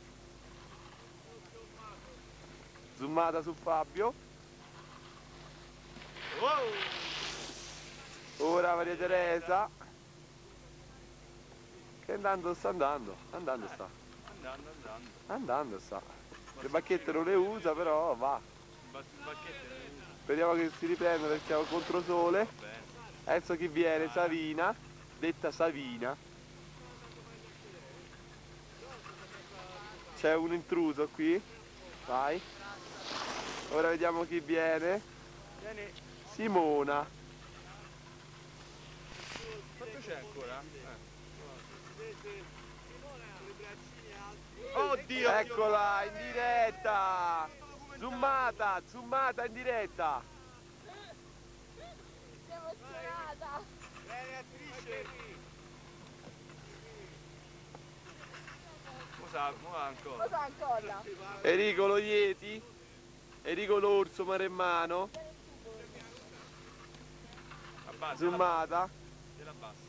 Zoomata su Fabio. Ora Maria Teresa. Che andando sta andando. Andando sta. Andando sta. Le bacchette non le usa però va. Speriamo che si riprenda perché siamo contro sole. Adesso chi viene? Savina. Detta Savina. C'è un intruso qui. Vai. Ora vediamo chi viene. Simona. Quanto c'è ancora? Oddio! Eccola in diretta. Zoomata, zoomata in diretta. Sei emozionata. Bene, attrice! Cosa ancora? Cosa ancora? Enrico lo Yeti. Enrico l'orso maremmano. Zoomata. Della bassa.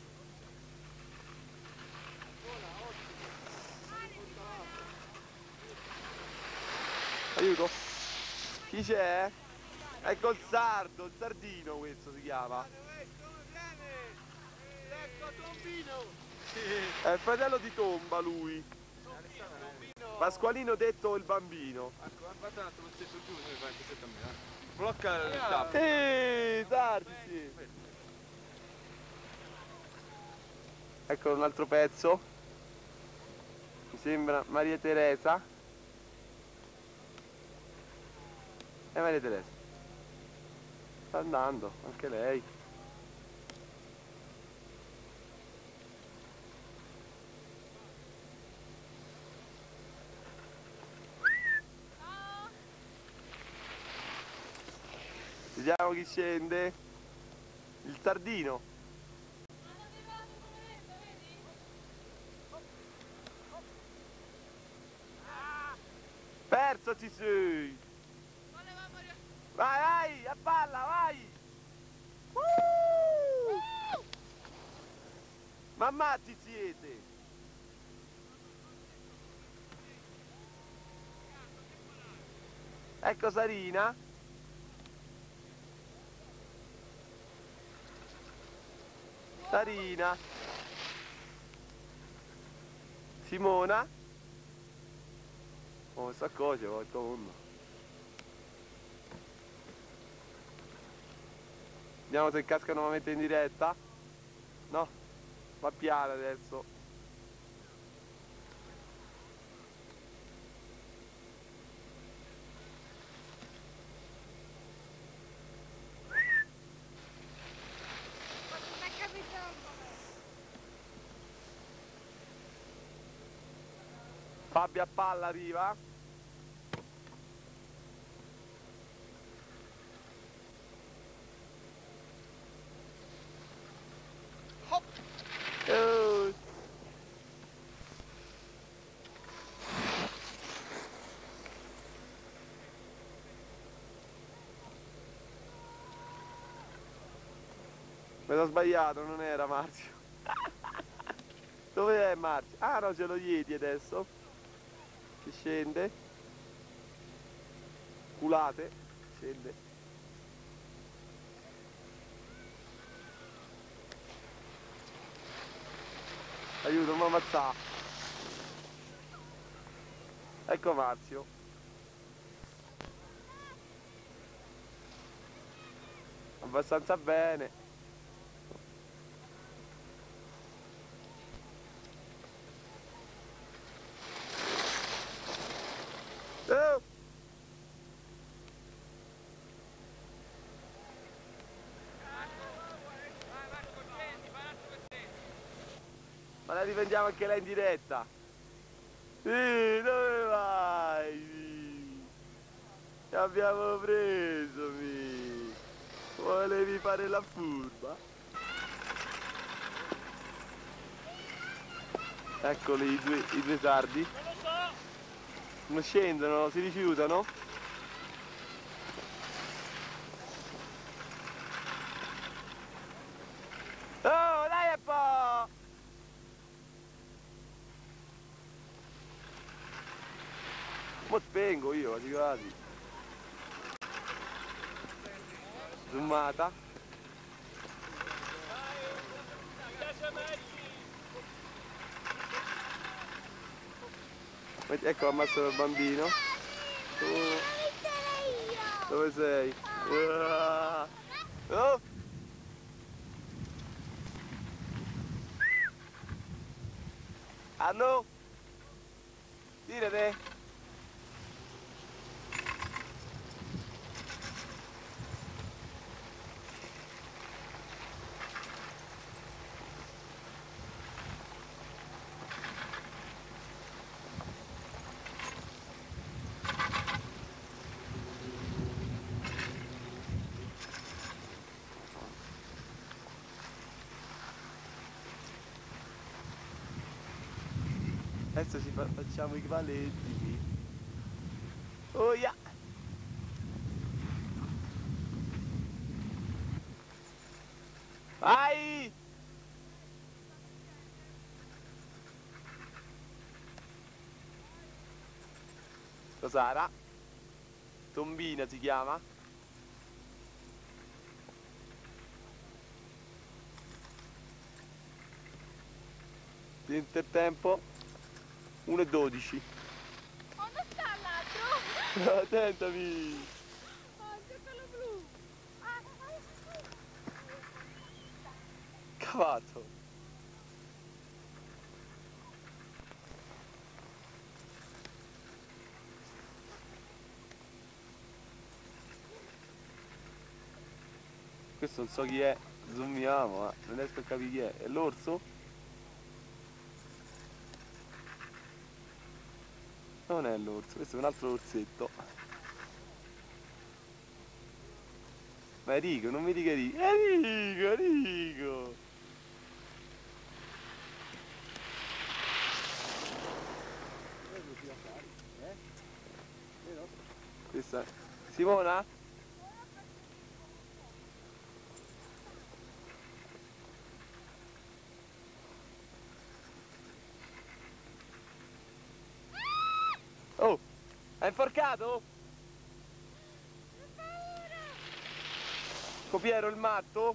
Aiuto. Chi c'è? Ecco il sardo, il sardino questo si chiama. Ecco Tombino! È il fratello di Tomba lui. Pasqualino detto il bambino. Ecco, guarda un attimo il stesso giù, mi fai questo a me. Blocca il tappo. Sardi sì. Ecco un altro pezzo. Mi sembra Maria Teresa. E Maria Teresa. Sta andando, anche lei. Vediamo chi scende. Il sardino. Perso ci sei. Vai, vai, a palla, vai. Ma matti siete. Ecco Sarina. Sarina. Simona. Oh, sta cosa, va il mondo. Vediamo se casca nuovamente in diretta. No, va piano adesso. Fabio a palla arriva. Hop. Mi sono sbagliato, non era Marzio. Dove è Marzio? Ah no, ce lo Yeti adesso. Che scende. Culate. Scende. Aiuto, mi ammazza. Ecco Marzio. Abbastanza bene. la riprendiamo anche lei in diretta. Sì, dove vai? Ti abbiamo preso, mi. Volevi fare la furba? Eccoli i due sardi. Non scendono, si rifiutano. Oh, dai un po'! Mo spengo io, arrivati. Zoomata. Ecco ammazzo il bambino. Dove sei? Oh! Anno! Tirate! Adesso facciamo i cavaletti. Oh yeah! Vai! Cos'era? Tombina si chiama? Intertempo 1:12. Dove sta l'altro? Attentami! Oh, c'è quello blu. Cavato! Questo non so chi è, zoomiamo, ma non riesco a capire chi è. È l'orso? Non è l'orso, questo è un altro orsetto. Ma è Rico, non mi dica Rico. È Rico, Rico! Questa è Simona? Oh! Hai inforcato? Copiero il matto?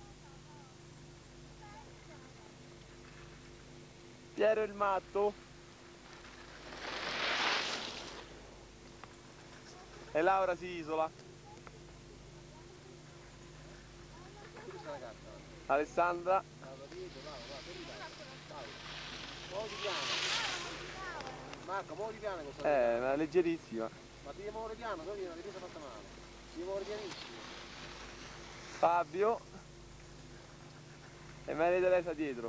Piero il matto? E Laura si isola. Alessandra. Marco, muovi piano questa Ma leggerissima. ma devi muovere piano, non viene una ripresa fatta male. Devi muovere pianissimo. Fabio. E Maria Teresa dietro.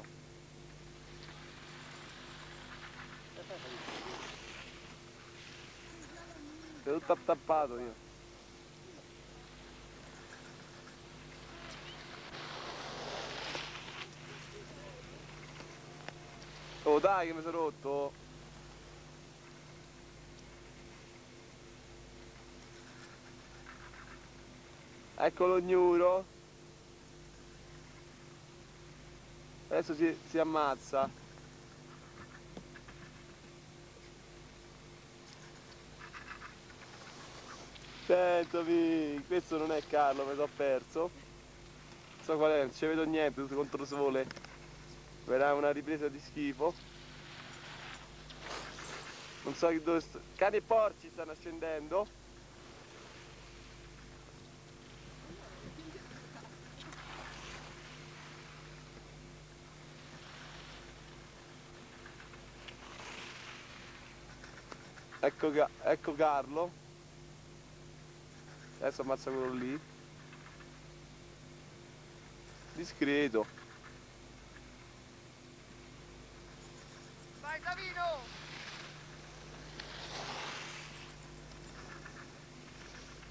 Sei tutto attappato io. Oh dai che mi sono rotto. Ecco lo gnuro. Adesso si ammazza. Sentami, questo non è Carlo, mi sono perso. Non so qual è, non ci vedo niente, tutto contro sole. Verrà una ripresa di schifo. Non so dove sto. Cani e porci stanno scendendo. Ecco Carlo. Adesso ammazza quello lì. Discreto.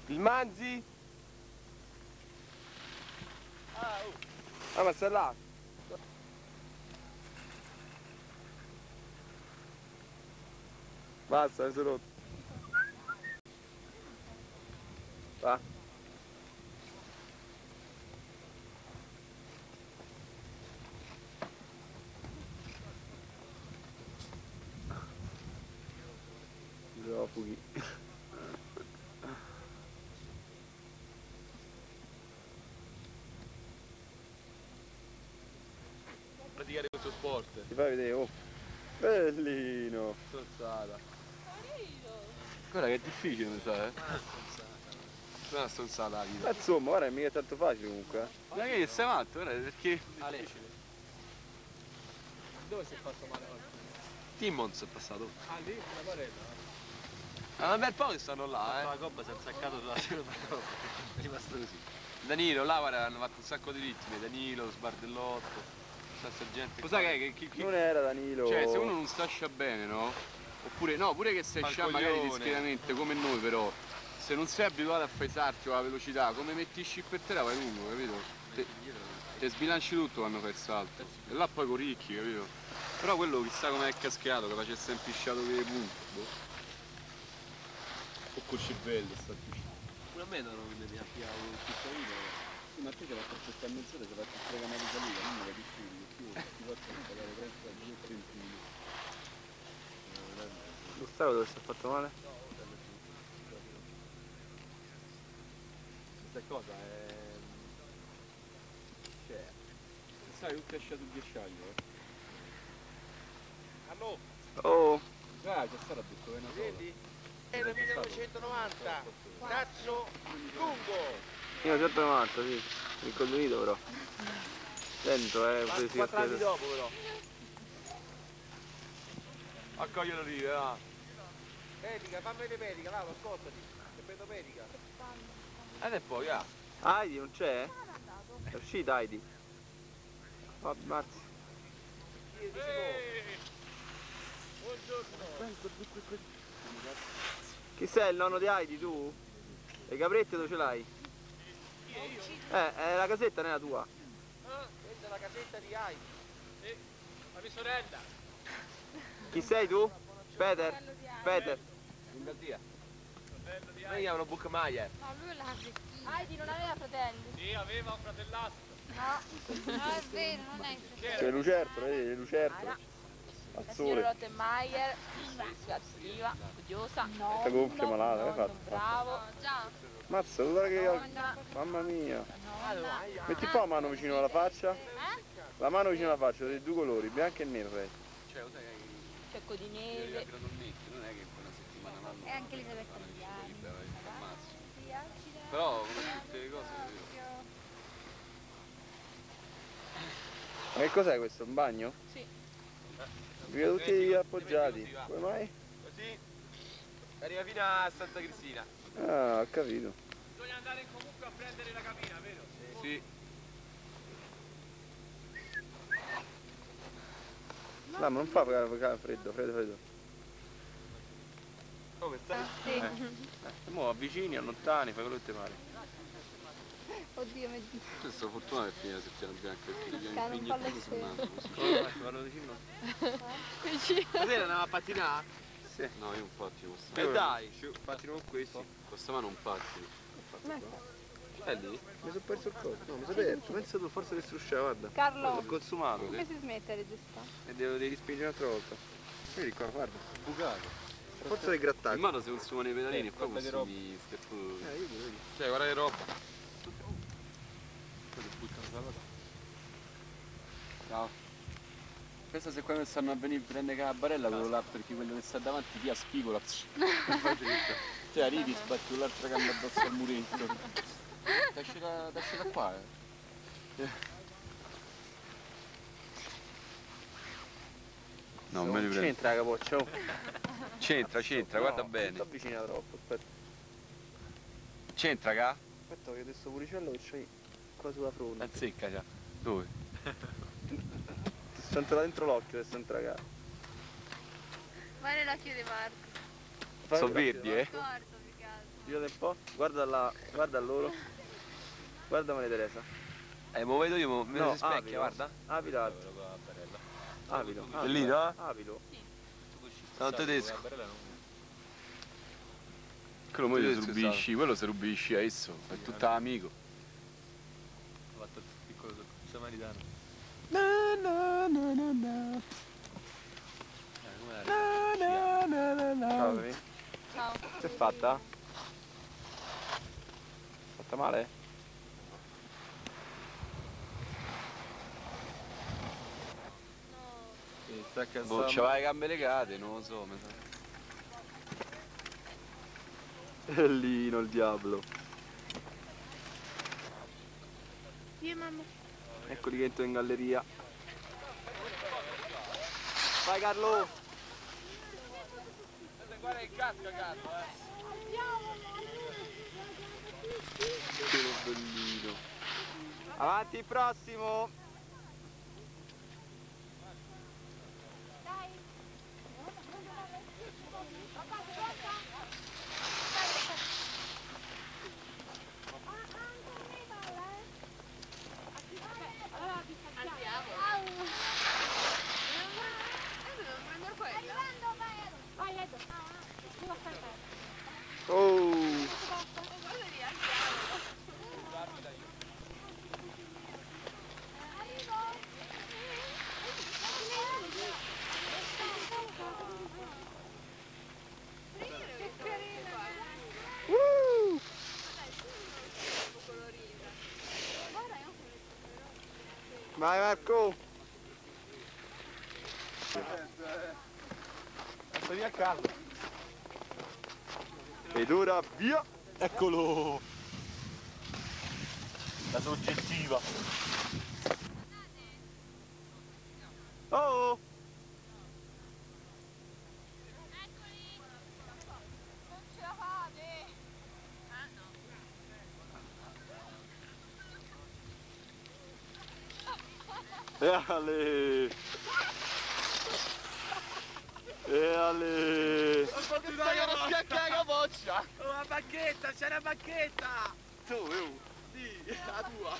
Il Manzi? Ah, ma sta là. Basta, mi sono rotto. Va. Profughi. Praticare questo sport. Ti fai vedere, oh. Bellino. Stronzata. Guarda che è difficile, mi sa, Non è una stronzata la vita. Ma insomma, guarda, mica è tanto facile comunque. Ma che sei matto, guarda, perché... Dove si è fatto male oggi? Timmons è passato. Ah, lì, sulla barella. È un bel po' che stanno là, La coppa si è insaccato sulla seconda coppa. È rimasto così. Danilo, là guarda, hanno fatto un sacco di vittime. Danilo, Sbardellotto. Sta gente. Lo sai che Non era Danilo. Cioè, se uno non stascia bene, no? Oppure no, pure che sei scià magari discretamente come noi, però se non sei abituato a fare i salti o alla velocità, come metti sci per terra vai lungo, capito? Te sbilanci tutto quando fai il salto. E là poi coricchi, capito? Però quello chissà com'è cascato, che facesse sempre pisciato che punto, boh. O col cervello sta pisciato. Pure a me non mi piaceva un piccolino. Sì, ma te ci hai fatto questa mezz'ora, ci hai fatto 3 canali di salita, non mi capisci più, ti porto a pagare 32 centini. Gustavo dove si è fatto male? Questa cosa è... Cioè... Sai, tutti lasciato il ghiacciaio, Allora, Oh! Ah, c'è stato a detto che è una sola. vedi? È nel 1990, Nazzo lungo. 1990, sì. Incondivido però. Dentro, presi 4 anni dopo però. Accoglielo lì, va. Pedica, fammi vedere pedica, là, ascoltati. Che vedo pedica. E poi, ah. Heidi non c'è? È uscita Heidi. Oh, mazzi. Chi sei, il nonno di Heidi, tu? Le caprette dove ce l'hai? È la casetta, non è la tua. Questa è la casetta di Heidi. Sì, la mia sorella. Chi sei tu? Peter? Peter. Ingaldia. Fratello di Mi Heidi. chiamano Bookmaier. No, lui è la crettina. Heidi non aveva fratelli. Sì, aveva un fratellastro. No, no è vero, non è C'è le lucertole, vedi, le lucertole. Al La signora sole. Rottenmeier, cattiva, odiosa, Questa cuffia malata, che hai fatto? bravo, già, Mazza, guarda che... Mamma mia. Metti un po' la mano vicino alla faccia. La mano vicino alla faccia, dei due colori, bianco e nero. Cioè, lo sai che cecco di i neve. granulletti, non è che in una settimana l'anno... E anche Elisabetta Milani. Però, come tutte le cose... Ma che cos'è questo? Un bagno? Sì. Vi vedo tutti appoggiati. Come mai? Così arriva fino a Santa Cristina. Ah, ho capito. Bisogna andare comunque a prendere la cabina, vero? Sì. No, ma non fa freddo. Come stai? Mo avvicini, allontani, fai quello che ti pare. Oddio, mi dico. Questa fortuna è finita la settimana bianca perché gli Cane, impegni non fa più sono le nati così. Stasera andiamo a pattinare? Sì. No, io un pattino. E dai, pattino con questi. Questa mano un pattino. È lì? Mi sono perso il coso. No, mi sono perso. Pensa tu, forse che strusciava, guarda. Carlo, L'ho consumato. come si smette a registrare? E devi rispingere un'altra volta. Vedi qua, guarda. Bucato. Forza di grattare. In mano si consumano i pedalini e poi consumi step. Io vedi. Cioè, guarda che roba. Ciao. Pensa se qua mi stanno a venire a prendere la barella quello là perché quello che sta davanti ti spigola. Cioè arrivi sbatti l'altra gamba addosso al muretto. Esci da qua, No, me li prendo. C'entra la capoccia, oh. C'entra, guarda bene. Non ti avvicina troppo, aspetta. C'entra, ca? Aspetta che adesso puricello che c'hai qua sulla fronte. Azzecca già. Dove? Sento là dentro l'occhio adesso entra qua. Guarda l'occhio di Marco. Sono verdi, Corto più che altro. Girate un po', guarda loro. Guarda Maria Teresa. Mo vedo io, me No, si specchia, apilo. guarda. Apilo l'altro. Apilo. È lì, no? Apilo. È un tedesco. Quello mo se rubisci, quello se rubisci a esso, è tutta amico. Ho fatto il piccolo samaritano. Ciao, Amy. Ciao. Che è fatta? Fatta male? Sta Boh, c'aveva le gambe legate, non lo so, mi sa. Lino il diavolo. Io mamma. Eccoli che entro in galleria. Vai Carlo! Guarda il casco, Carlo, Che bellino. Avanti il prossimo! Oh! Vai Marco! Stai a casa. Ed ora via! Eccolo! La soggettiva. Oh! Non ce la fate! Ah no. E ale! E ale! Ho fatto una schiacca la capoccia! Una bacchetta, c'è una bacchetta! Tu, Sì, la tua!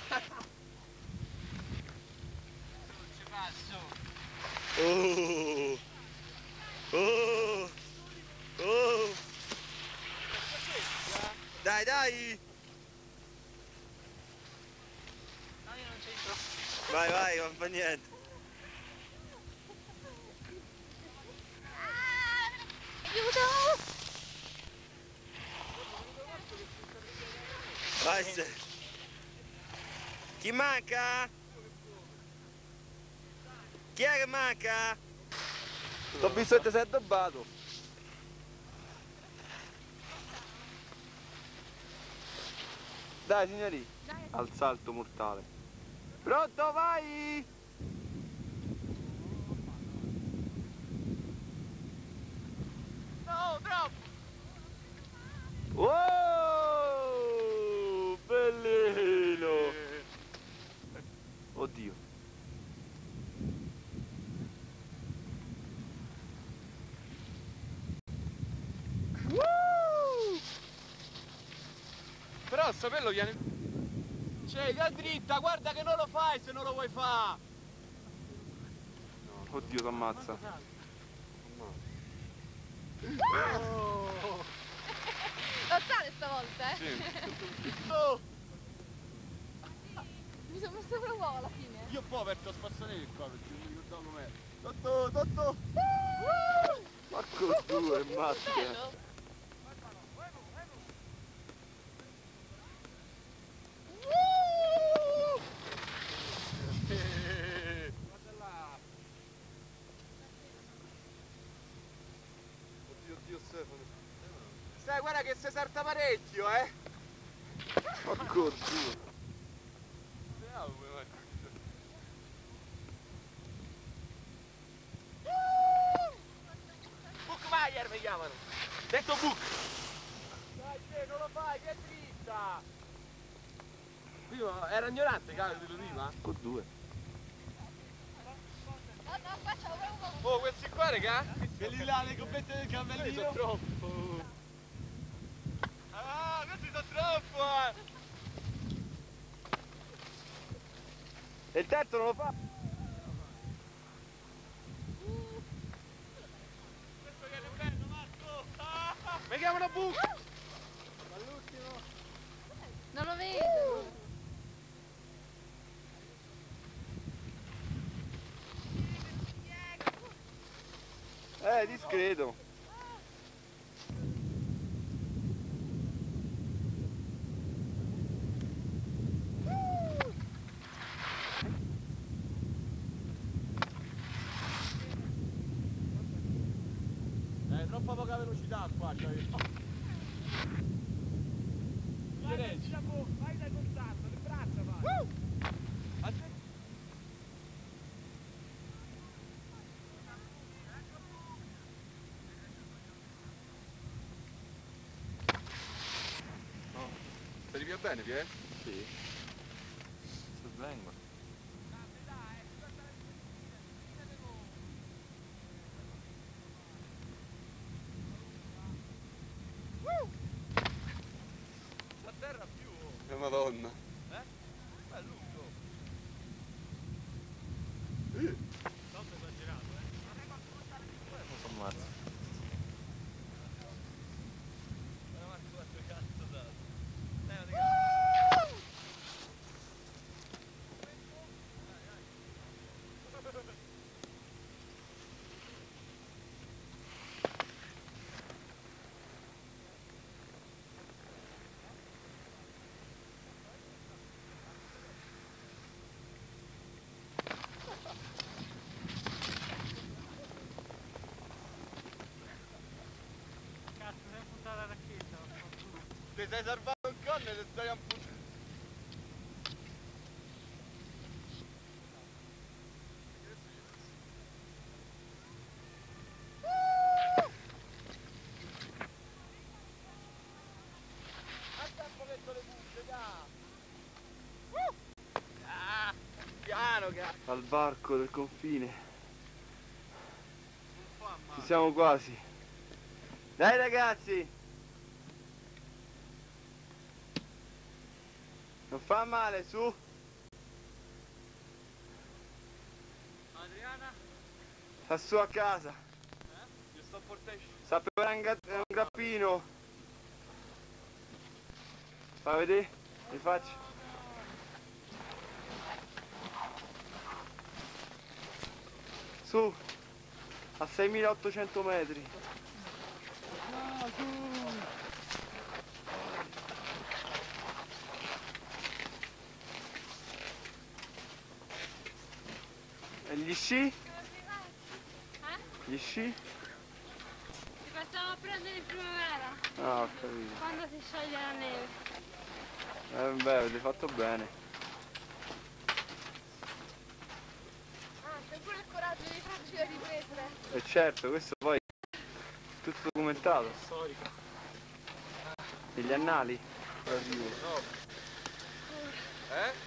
ci passo! Oh! Oh! Oh! Dai, dai! No, io non c'entro. Vai, non fa niente. Aiuto! Vai, chi manca? Chi è che manca? T'ho visto che ti sei addobbato. Dai signori, al salto mortale. Pronto, vai! No, troppo! Wow! Bellino! Oddio. Però saperlo viene... Cioè, va dritta, guarda che non lo fai se non lo vuoi fare! Oddio, ti ammazza. Lo sale stavolta, eh? Sì. Oh. Mi sono messo pure uovo alla fine. Io poi ho aperto spazzanetti qua perché non mi ricordavo com'era. Totto! Marco 2, mazza. Bello. Oddio Stefano. Sai, guarda che si salta parecchio, eh! Marco 2. Bookmaier mi chiamano! Detto Book! Dai, non lo fai, che è dritta! Prima era ignorante, cavolo, di prima? Marco 2. No, qua c'ho pure uovo. Oh, questi qua, raga? Quelli là, le coppette del camellino? Sono troppo! Ah! E il terzo non lo fa. Questo viene bello, Marco! Vediamo la buca! All'ultimo! Non lo vedo! Discreto. Troppa poca velocità qua, cioè. Vai dal contatto, le braccia vai! Stai via bene, Pier? Sì. Se vengo. A terra più! Madonna. È lungo! Tanto esagerato, Non so ammazza. Marco, quanto cazzo dato? Cazzo, devi puntare la racchetta! Ti sei salvato il corno e ti stai amputando! Piano, cazzo! Al varco del confine. Non fa male! Ci siamo quasi. Dai ragazzi! Non fa male, su! Adriana? Sta su a casa. Io sto a portare. Sta per un grappino. Fa vedere? Mi faccio. Su! A 6.800 metri. E gli sci? Gli sci? Ti facciamo prendere in primavera, Ah, ho capito. quando si scioglie la neve. Beh, avete fatto bene. Ah, c'è pure il coraggio di farci le riprese. E certo, questo poi è tutto documentato. Storico. Negli annali. Eh?